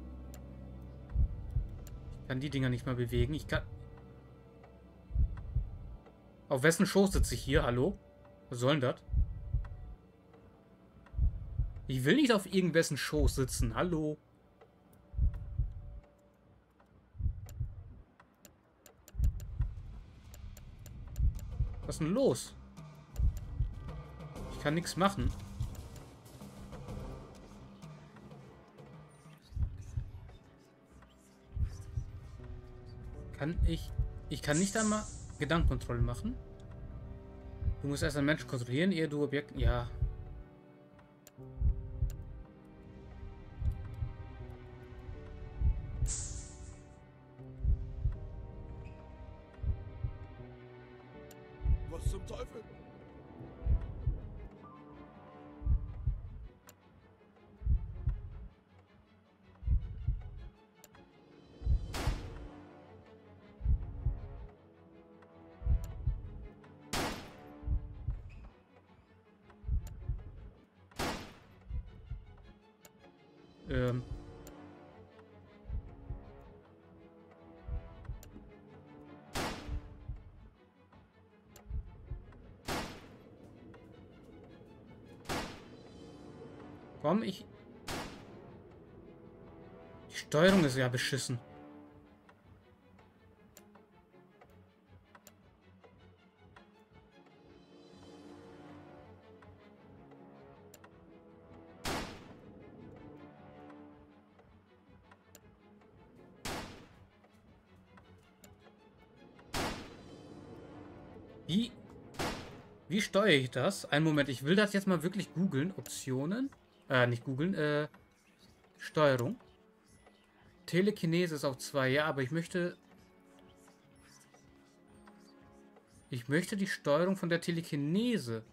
Ich kann die Dinger nicht mal bewegen. Ich kann... Auf wessen Schoß sitze ich hier? Hallo? Was soll denn das? Ich will nicht auf irgendwessen Schoß sitzen. Hallo? Was ist denn los? Ich kann nichts machen. Kann ich... Ich kann nicht einmal Gedankenkontrolle machen. Du musst erst einen Menschen kontrollieren, ehe du Objekte... Ja. Was zum Teufel? Ähm. Komm, ich... Die Steuerung ist ja beschissen. Wie... Wie steuere ich das? Einen Moment, ich will das jetzt mal wirklich googeln. Optionen. Äh, nicht googeln. Äh, Steuerung. Telekinese ist auf zwei. Ja, aber ich möchte... Ich möchte die Steuerung von der Telekinese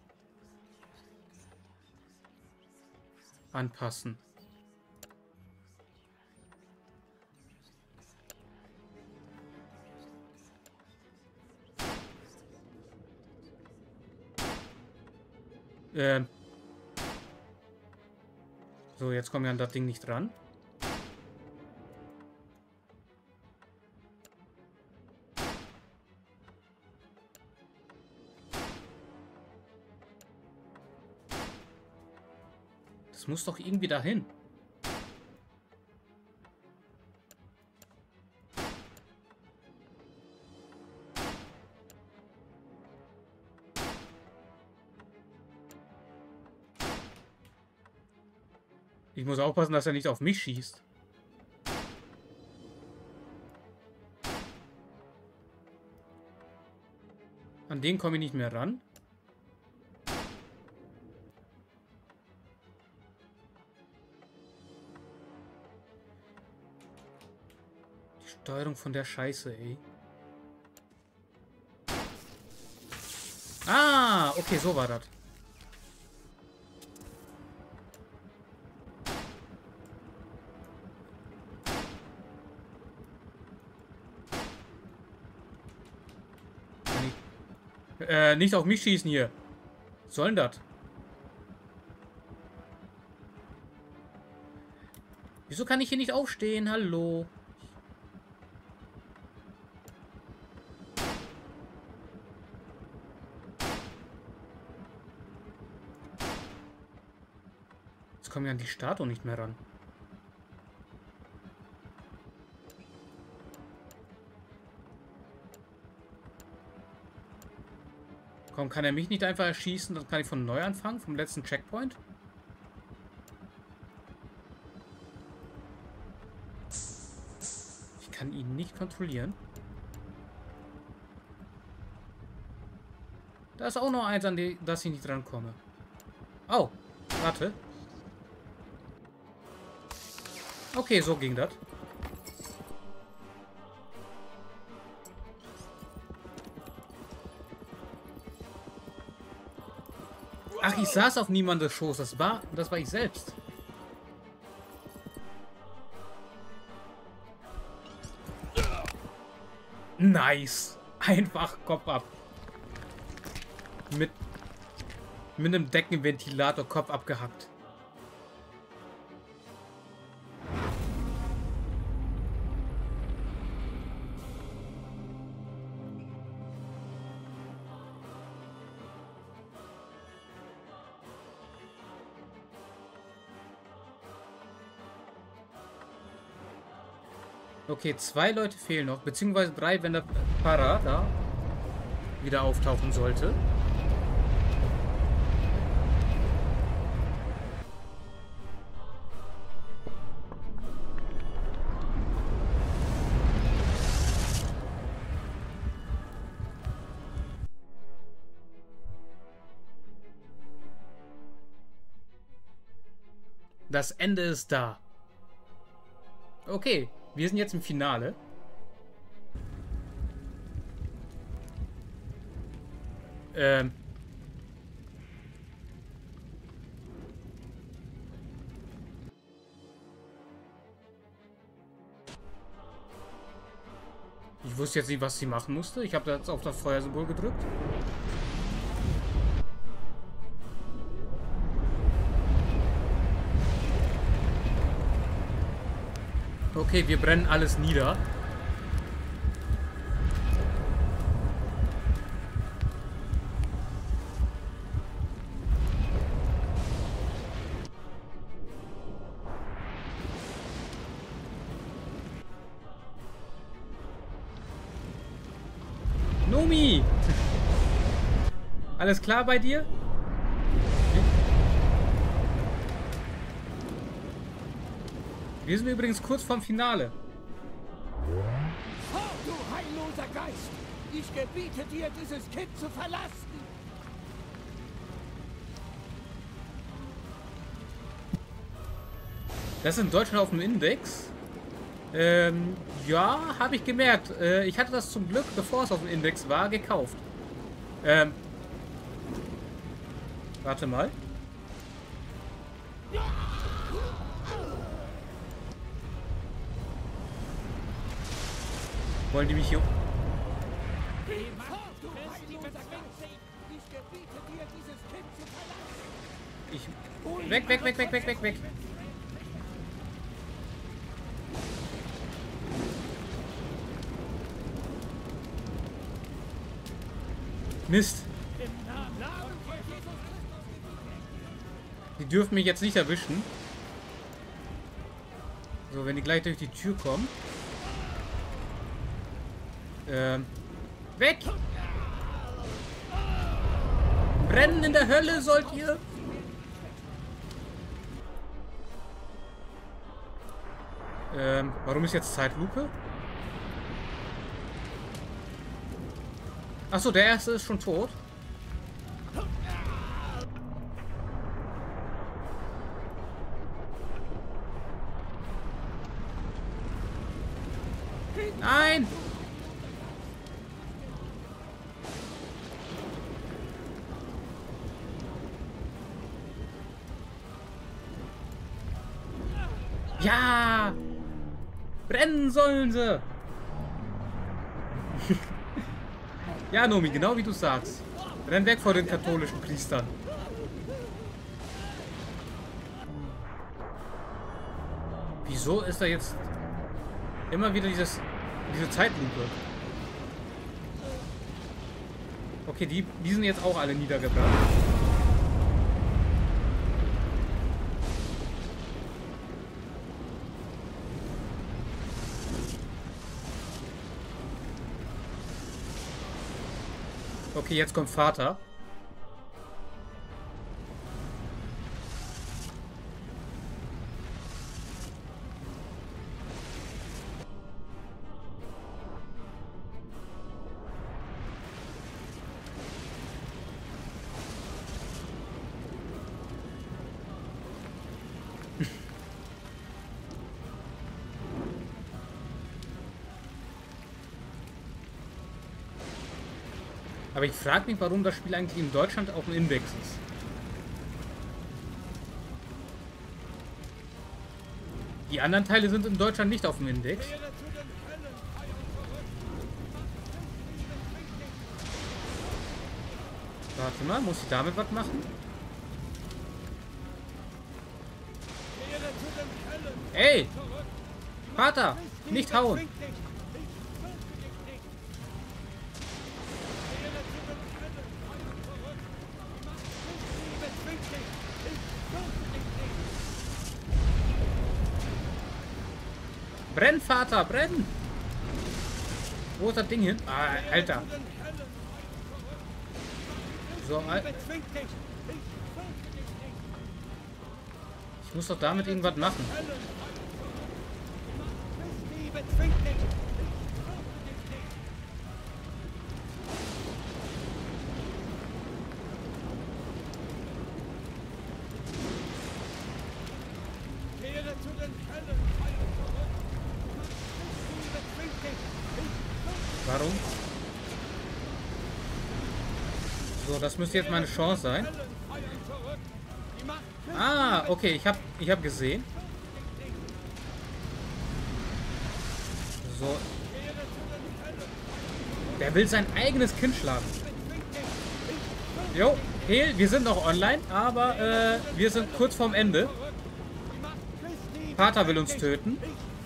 anpassen. Ähm. So, jetzt kommen wir an das Ding nicht ran. Das muss doch irgendwie dahin. Ich muss aufpassen, dass er nicht auf mich schießt. An den komme ich nicht mehr ran. Die Steuerung von der Scheiße, ey. Ah, okay, so war das. Äh, nicht auf mich schießen hier. Was soll denn das? Wieso kann ich hier nicht aufstehen? Hallo? Jetzt kommen wir an die Statue nicht mehr ran. Warum kann er mich nicht einfach erschießen? Dann kann ich von neu anfangen, vom letzten Checkpoint. Ich kann ihn nicht kontrollieren. Da ist auch noch eins, an die, dass ich nicht drankomme. Oh, warte. Okay, so ging das. Ach, ich saß auf niemandes Schoß. Das war, das war ich selbst. Nice. Einfach Kopf ab. Mit, mit einem Deckenventilator Kopf abgehackt. Okay, zwei Leute fehlen noch, beziehungsweise drei, wenn der Para da wieder auftauchen sollte. Das Ende ist da. Okay. Wir sind jetzt im Finale. Ähm. Ich wusste jetzt nicht, was sie machen musste. Ich habe jetzt auf das Feuersymbol gedrückt. Okay, wir brennen alles nieder. Nomi! Alles klar bei dir? Wir sind übrigens kurz vorm Finale. Oh, du heilloser Geist! Ich gebiete dir, dieses Kind zu verlassen! Das ist in Deutschland auf dem Index. Ähm, ja, habe ich gemerkt. Äh, ich hatte das zum Glück, bevor es auf dem Index war, gekauft. Ähm. Warte mal. Wollen die mich hier... Ich... Weg, weg, weg, weg, weg, weg, weg. Mist. Die dürfen mich jetzt nicht erwischen. So, wenn die gleich durch die Tür kommen. Ähm. Weg! Brennen in der Hölle sollt ihr! Ähm, warum ist jetzt Zeitlupe? Achso, der erste ist schon tot. Nein! Ja! Brennen sollen sie! Ja, Nomi, genau wie du sagst. Renn weg vor den katholischen Priestern. Wieso ist da jetzt immer wieder dieses, diese Zeitlupe? Okay, die, die sind jetzt auch alle niedergebrannt. Okay, jetzt kommt Vater. Aber ich frage mich, warum das Spiel eigentlich in Deutschland auf dem Index ist. Die anderen Teile sind in Deutschland nicht auf dem Index. Warte mal, muss ich damit was machen? Ey! Vater! Nicht hauen! Brenn, Vater, brenn! Wo ist das Ding hin? Ah, Alter. So, Alter. Ich muss doch damit irgendwas machen. Warum? So, das müsste jetzt meine Chance sein. Ah, okay, ich habe ich hab gesehen. So. Der will sein eigenes Kind schlagen. Jo, Hel, wir sind noch online, aber äh, wir sind kurz vorm Ende. Vater will uns töten.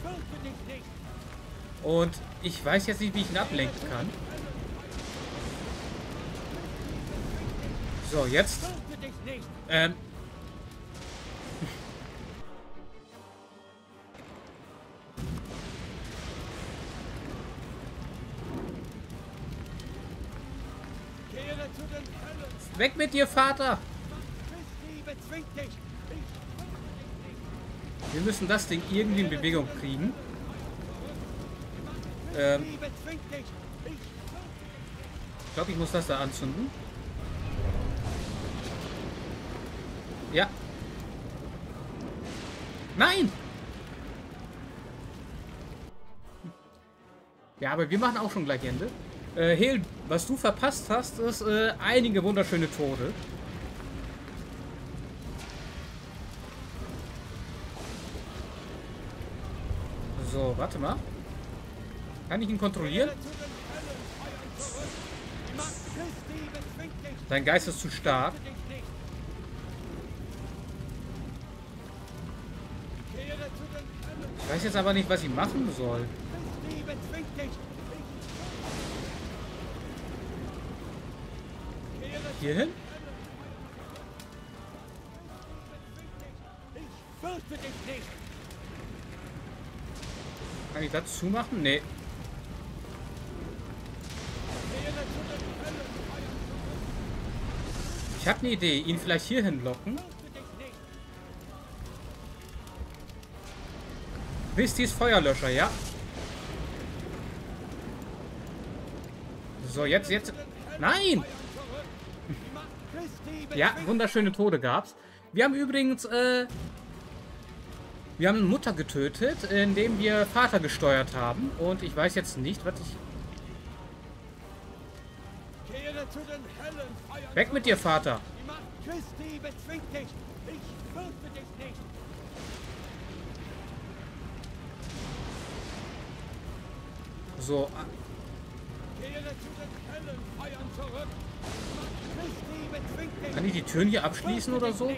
Und ich weiß jetzt nicht, wie ich ihn ablenken kann. So, jetzt. Ähm. Weg mit dir, Vater! Wir müssen das Ding irgendwie in Bewegung kriegen. Ähm, ich glaube, ich muss das da anzünden. Ja. Nein! Ja, aber wir machen auch schon gleich Ende. Äh, Hel, was du verpasst hast, ist äh, einige wunderschöne Tode. So, warte mal. Kann ich ihn kontrollieren? Sein Geist ist zu stark. Ich weiß jetzt aber nicht, was ich machen soll. Hier hin? Kann ich das zumachen? Nee. Ich habe eine Idee. Ihn vielleicht hier hin locken. Christis Feuerlöscher, ja. So, jetzt, jetzt. Nein! Ja, wunderschöne Tode gab's. Wir haben übrigens, äh... wir haben Mutter getötet, indem wir Vater gesteuert haben. Und ich weiß jetzt nicht, was ich... Weg mit dir, Vater! So. Kann ich die Türen hier abschließen oder so?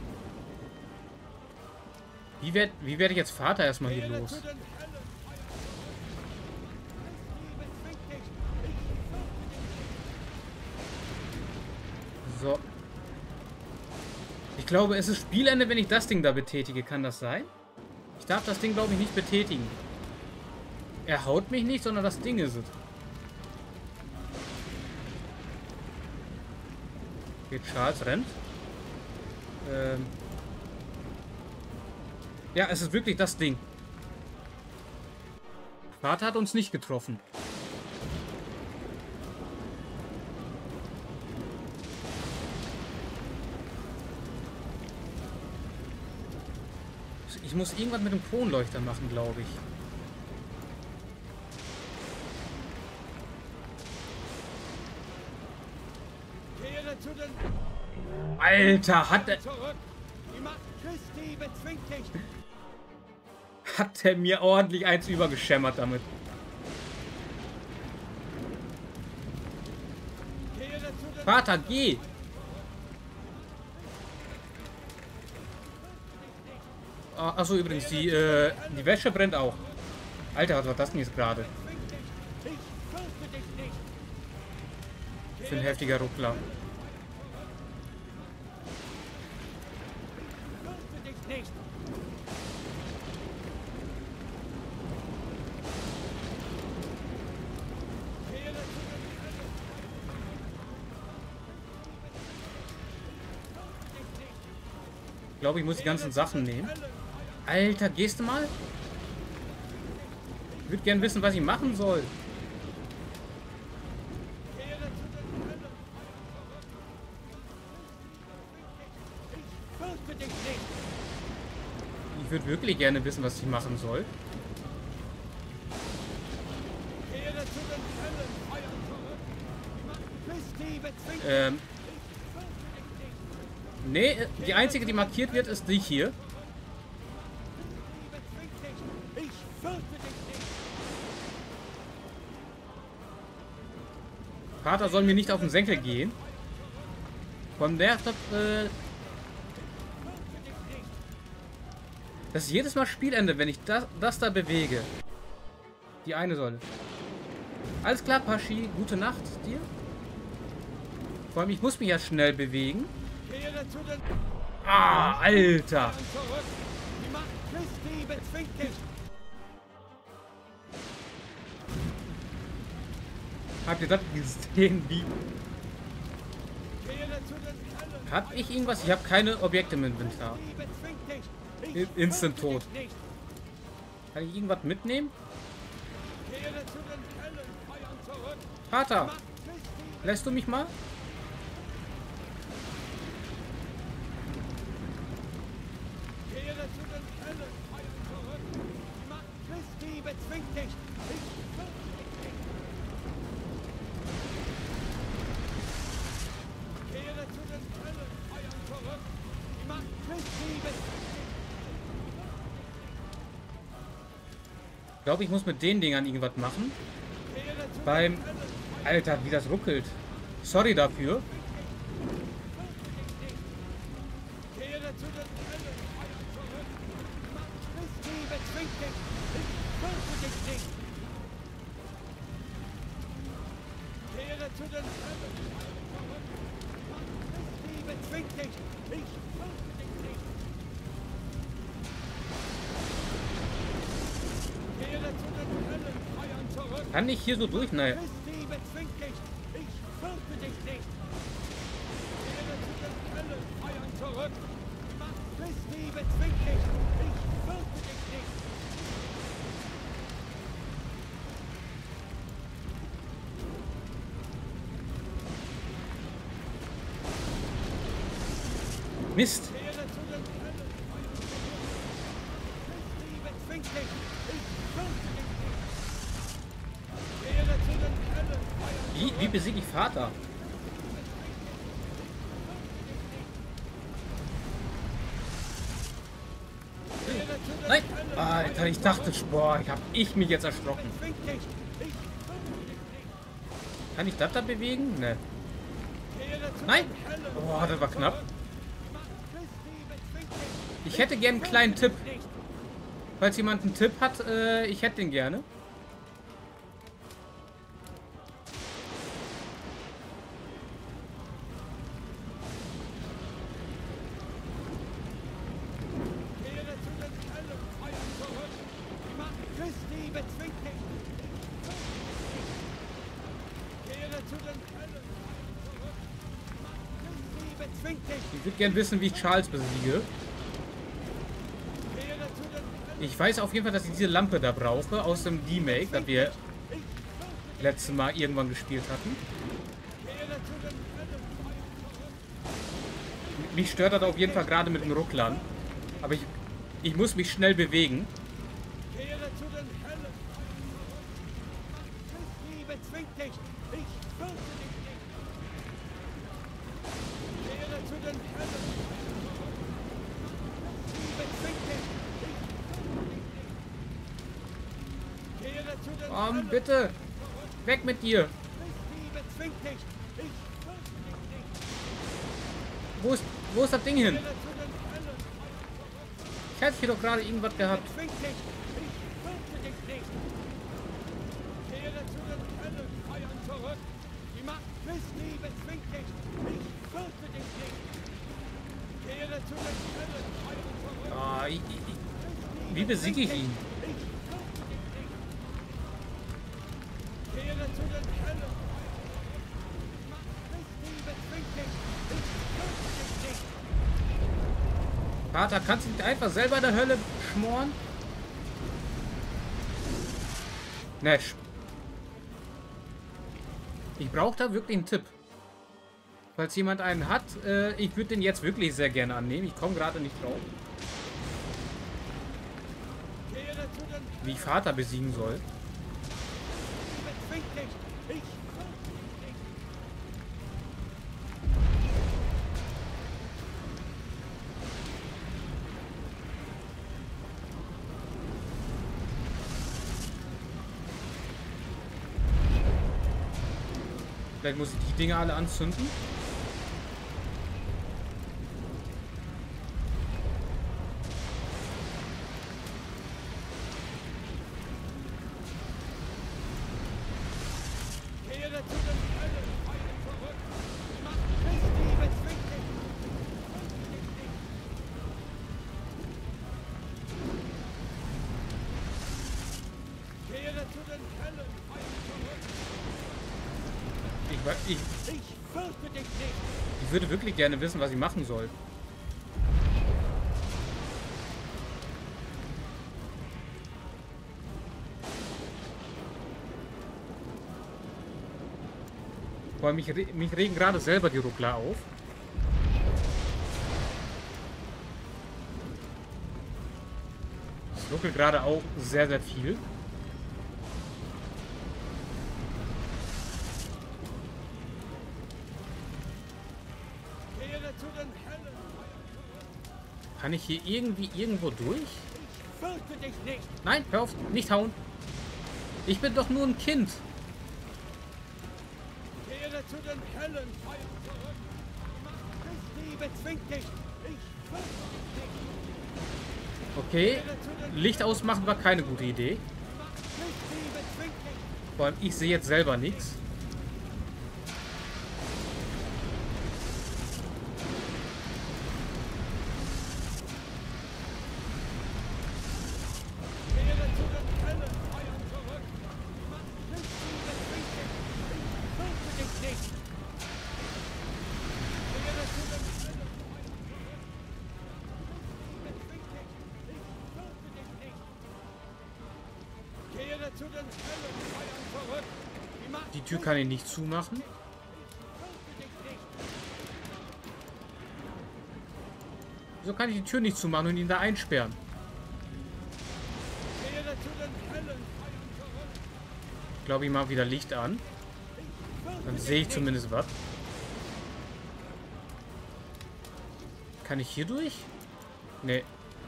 Wie werde wie werd ich jetzt Vater erstmal hier los? So. Ich glaube, es ist Spielende, wenn ich das Ding da betätige. Kann das sein? Ich darf das Ding, glaube ich, nicht betätigen. Er haut mich nicht, sondern das Ding ist es. Okay, Charles rennt. Ähm ja, es ist wirklich das Ding. Vater hat uns nicht getroffen. Ich muss irgendwas mit dem Kronleuchter machen, glaube ich. Alter, hat er... Hat er mir ordentlich eins übergeschämmert damit. Vater, geh! Achso, übrigens, die, äh, die Wäsche brennt auch. Alter, was war das denn jetzt gerade? Für ein heftiger Ruckler. Ich glaube, ich muss die ganzen Sachen nehmen. Alter, gehst du mal? Ich würde gerne wissen, was ich machen soll. Ich würde wirklich gerne wissen, was ich machen soll. Ähm... Nee, die einzige, die markiert wird, ist die hier. Vater soll mir nicht auf den Senkel gehen. Von der... Äh, das ist jedes Mal Spielende, wenn ich das, das da bewege. Die eine Säule. Alles klar, Paschi. Gute Nacht dir. Vor allem, ich muss mich ja schnell bewegen. Ah, Alter! Habt ihr das gesehen, wie... Hab ich irgendwas? Ich habe keine Objekte im Inventar. Instant tot. Kann ich irgendwas mitnehmen? Vater! Lässt du mich mal? Ich glaube, ich muss mit den Dingern irgendwas machen. Beim... Alter, wie das ruckelt. Sorry dafür. Kann ich hier so durch? Nein. Mist. Wie, wie besiege ich Vater? Nein! Alter, ich dachte, boah, ich hab ich mich jetzt erschrocken. Kann ich das da bewegen? Ne. Nein! Boah, das war knapp. Ich hätte gerne einen kleinen Tipp. Falls jemand einen Tipp hat, äh, ich hätte den gerne. Ich würde gerne wissen, wie ich Charles besiege. Ich weiß auf jeden Fall, dass ich diese Lampe da brauche, aus dem Remake, das wir letztes Mal irgendwann gespielt hatten. Mich stört das auf jeden Fall gerade mit dem Rucklern. Aber ich, ich muss mich schnell bewegen. Komm, bitte! Weg mit dir! Wo ist, wo ist das Ding hin? Ich hätte hier doch gerade irgendwas gehabt. Ah, ich, ich, wie besiege ich ihn? Vater, kannst du nicht einfach selber in der Hölle schmoren? Ne. Ich brauche da wirklich einen Tipp. Falls jemand einen hat, äh, ich würde den jetzt wirklich sehr gerne annehmen. Ich komme gerade nicht drauf. Wie ich Vater besiegen soll. Vielleicht muss ich die Dinge alle anzünden. Ich, ich würde wirklich gerne wissen, was ich machen soll. Vor allem, mich, mich regen gerade selber die Ruckler auf. Es ruckelt gerade auch sehr, sehr viel. Kann ich hier irgendwie irgendwo durch? Nein, hör auf, nicht hauen. Ich bin doch nur ein Kind. Okay, Licht ausmachen war keine gute Idee. Vor allem, ich sehe jetzt selber nichts. Die Tür kann ich nicht zumachen. Wieso kann ich die Tür nicht zumachen und ihn da einsperren? Ich glaube, ich mache wieder Licht an. Dann sehe ich zumindest was. Kann ich hier durch? Nee.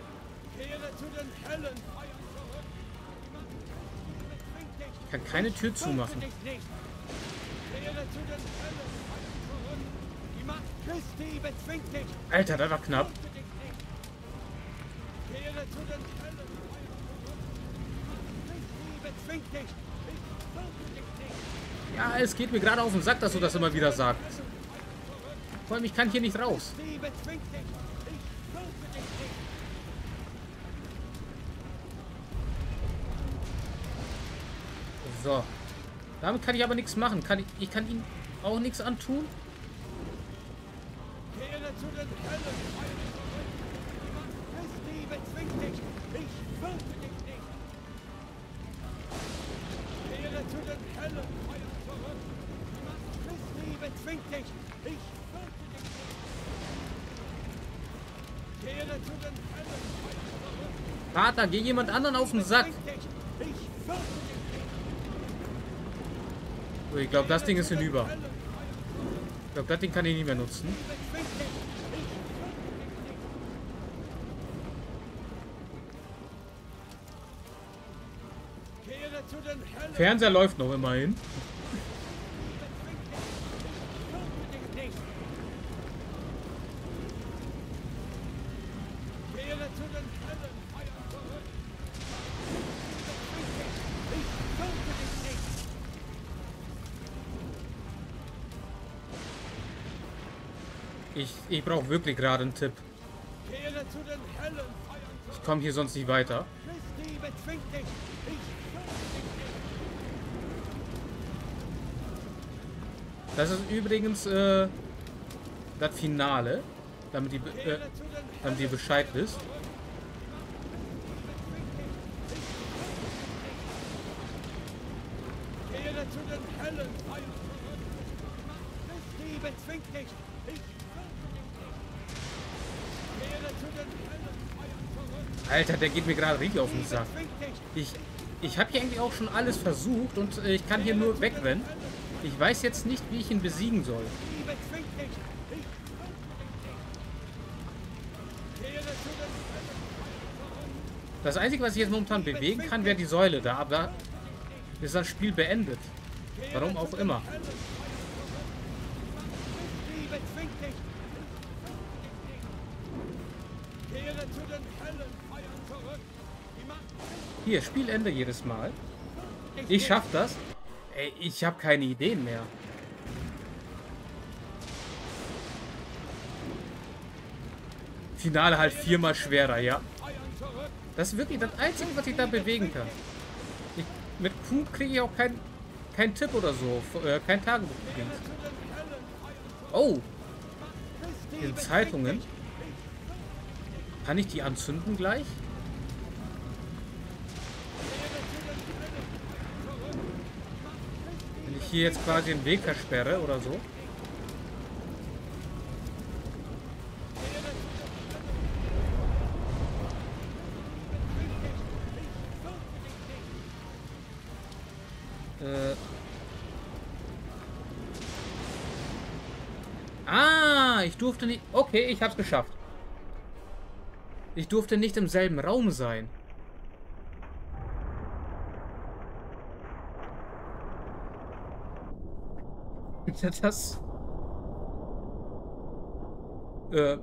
Ich kann keine Tür zumachen. Alter, das war knapp. Ja, es geht mir gerade auf den Sack, dass du das immer wieder sagst. Vor allem, ich kann hier nicht raus. So. Damit kann ich aber nichts machen. Kann ich, ich kann ihm auch nichts antun. Vater, geh jemand anderen auf den Sack. So, ich glaube, das Ding ist hinüber. Ich glaube, das Ding kann ich nicht mehr nutzen. Fernseher läuft noch immerhin. Ich, ich brauche wirklich gerade einen Tipp. Ich komme hier sonst nicht weiter. Das ist übrigens äh, das Finale, damit die, äh, damit ihr Bescheid wisst. Alter, der geht mir gerade richtig auf den Sack. Ich, ich habe hier eigentlich auch schon alles versucht und äh, ich kann hier nur wegrennen. Ich weiß jetzt nicht, wie ich ihn besiegen soll. Das Einzige, was ich jetzt momentan bewegen kann, wäre die Säule da. Aber ist das Spiel beendet. Warum auch immer. Hier, Spielende jedes Mal. Ich schaff das. Ey, ich habe keine Ideen mehr. Finale halt viermal schwerer, ja. Das ist wirklich das Einzige, was ich da bewegen kann. Ich, mit Q kriege ich auch keinen kein Tipp oder so. Äh, kein Tagebuch. Oh. In Zeitungen. Kann ich die anzünden gleich? Wenn ich hier jetzt quasi den Weg versperre oder so. Äh. Ah, ich durfte nicht... Okay, ich hab's geschafft. Ich durfte nicht im selben Raum sein. Das... Äh...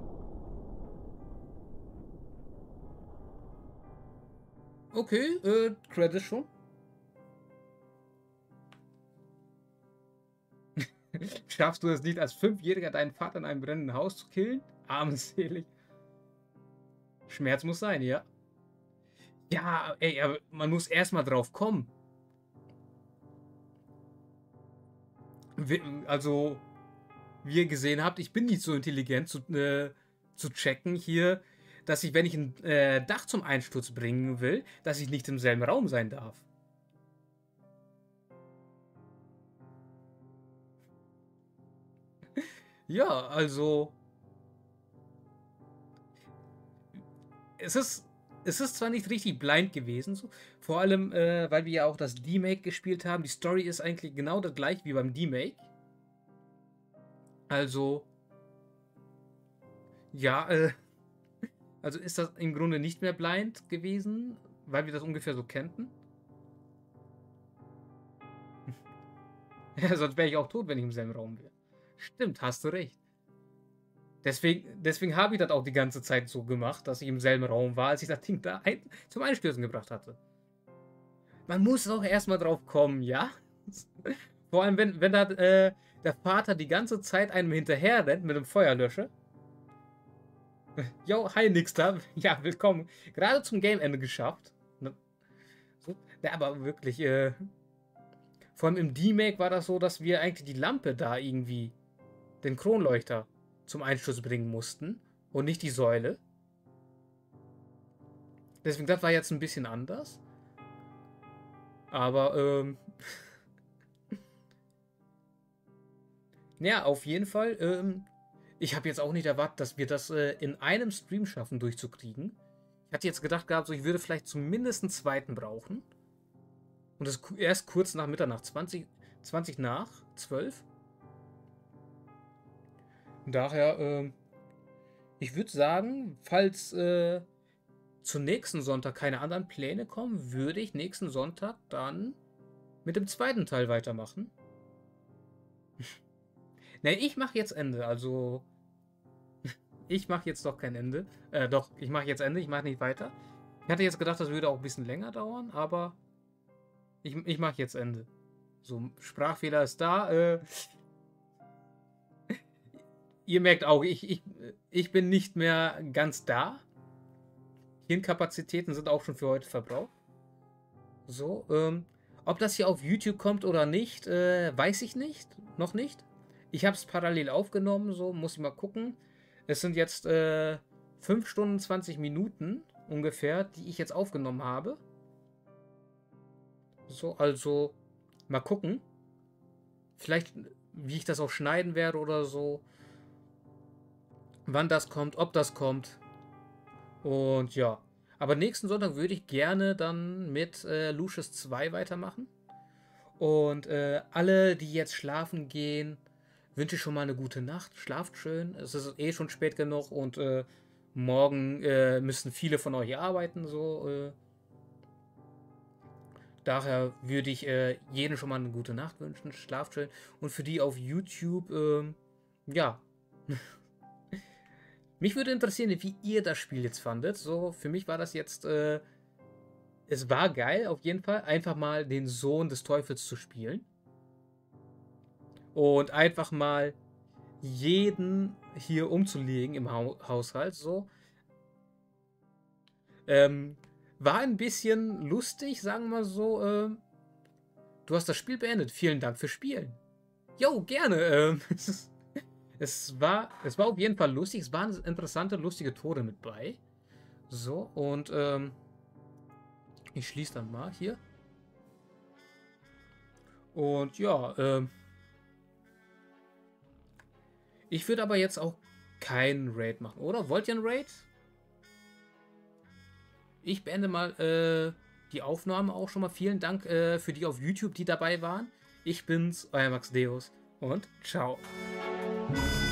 Okay, äh, Credits schon. Schaffst du es nicht, als Fünfjähriger deinen Vater in einem brennenden Haus zu killen? Armselig. Schmerz muss sein, ja. Ja, ey, aber man muss erstmal drauf kommen. Also, wie ihr gesehen habt, ich bin nicht so intelligent zu, äh, zu checken hier, dass ich, wenn ich ein äh, Dach zum Einsturz bringen will, dass ich nicht im selben Raum sein darf. Ja, also... es ist, es ist zwar nicht richtig blind gewesen, so, vor allem, äh, weil wir ja auch das D-Make gespielt haben. Die Story ist eigentlich genau das gleiche wie beim D-Make. Also, ja, äh, also ist das im Grunde nicht mehr blind gewesen, weil wir das ungefähr so kannten. Ja, sonst wäre ich auch tot, wenn ich im selben Raum wäre. Stimmt, hast du recht. Deswegen, deswegen habe ich das auch die ganze Zeit so gemacht, dass ich im selben Raum war, als ich das Ding da ein, zum Einstürzen gebracht hatte. Man muss auch erstmal drauf kommen, ja? Vor allem, wenn, wenn da, äh, der Vater die ganze Zeit einem hinterher rennt mit einem Feuerlöscher. Jo, hi Nixter. Ja, willkommen. Gerade zum Game-Ende geschafft. So, ja, aber wirklich, äh, vor allem im D-Make war das so, dass wir eigentlich die Lampe da irgendwie, den Kronleuchter, zum Einschuss bringen mussten und nicht die Säule. Deswegen, das war jetzt ein bisschen anders. Aber, ähm... ja, auf jeden Fall, ähm... ich habe jetzt auch nicht erwartet, dass wir das äh, in einem Stream schaffen, durchzukriegen. Ich hatte jetzt gedacht gehabt, so, ich würde vielleicht zumindest einen zweiten brauchen. Und das erst kurz nach Mitternacht, zwanzig, zwanzig nach zwölf. Daher, äh, ich würde sagen, falls äh, zum nächsten Sonntag keine anderen Pläne kommen, würde ich nächsten Sonntag dann mit dem zweiten Teil weitermachen. Ne, ich mache jetzt Ende, also ich mache jetzt doch kein Ende. Äh, doch, ich mache jetzt Ende, ich mache nicht weiter. Ich hatte jetzt gedacht, das würde auch ein bisschen länger dauern, aber ich, ich mache jetzt Ende. So, Sprachfehler ist da, äh... Ihr merkt auch, ich, ich, ich bin nicht mehr ganz da. Hirnkapazitäten sind auch schon für heute verbraucht. So, ähm, ob das hier auf YouTube kommt oder nicht, äh, weiß ich nicht. Noch nicht. Ich habe es parallel aufgenommen, so, muss ich mal gucken. Es sind jetzt äh, fünf Stunden zwanzig Minuten ungefähr, die ich jetzt aufgenommen habe. So, also mal gucken. Vielleicht, wie ich das auch schneiden werde oder so. Wann das kommt, ob das kommt. Und ja. Aber nächsten Sonntag würde ich gerne dann mit äh, Lucius zwei weitermachen. Und äh, alle, die jetzt schlafen gehen, wünsche ich schon mal eine gute Nacht. Schlaft schön. Es ist eh schon spät genug und äh, morgen äh, müssen viele von euch arbeiten. So. Äh. Daher würde ich äh, jedem schon mal eine gute Nacht wünschen. Schlaft schön. Und für die auf YouTube, äh, ja. Mich würde interessieren, wie ihr das Spiel jetzt fandet. So, für mich war das jetzt, äh, es war geil, auf jeden Fall, einfach mal den Sohn des Teufels zu spielen. Und einfach mal jeden hier umzulegen im ha Haushalt, so. Ähm, war ein bisschen lustig, sagen wir mal so. Äh, du hast das Spiel beendet. Vielen Dank fürs Spielen. Jo, gerne. Äh, Es war, es war auf jeden Fall lustig. Es waren interessante, lustige Tore mit bei. So, und ähm, ich schließe dann mal hier. Und ja, ähm, ich würde aber jetzt auch keinen Raid machen, oder? Wollt ihr einen Raid? Ich beende mal äh, die Aufnahme auch schon mal. Vielen Dank äh, für die auf YouTube, die dabei waren. Ich bin's, euer Max Deus und ciao. Thank you.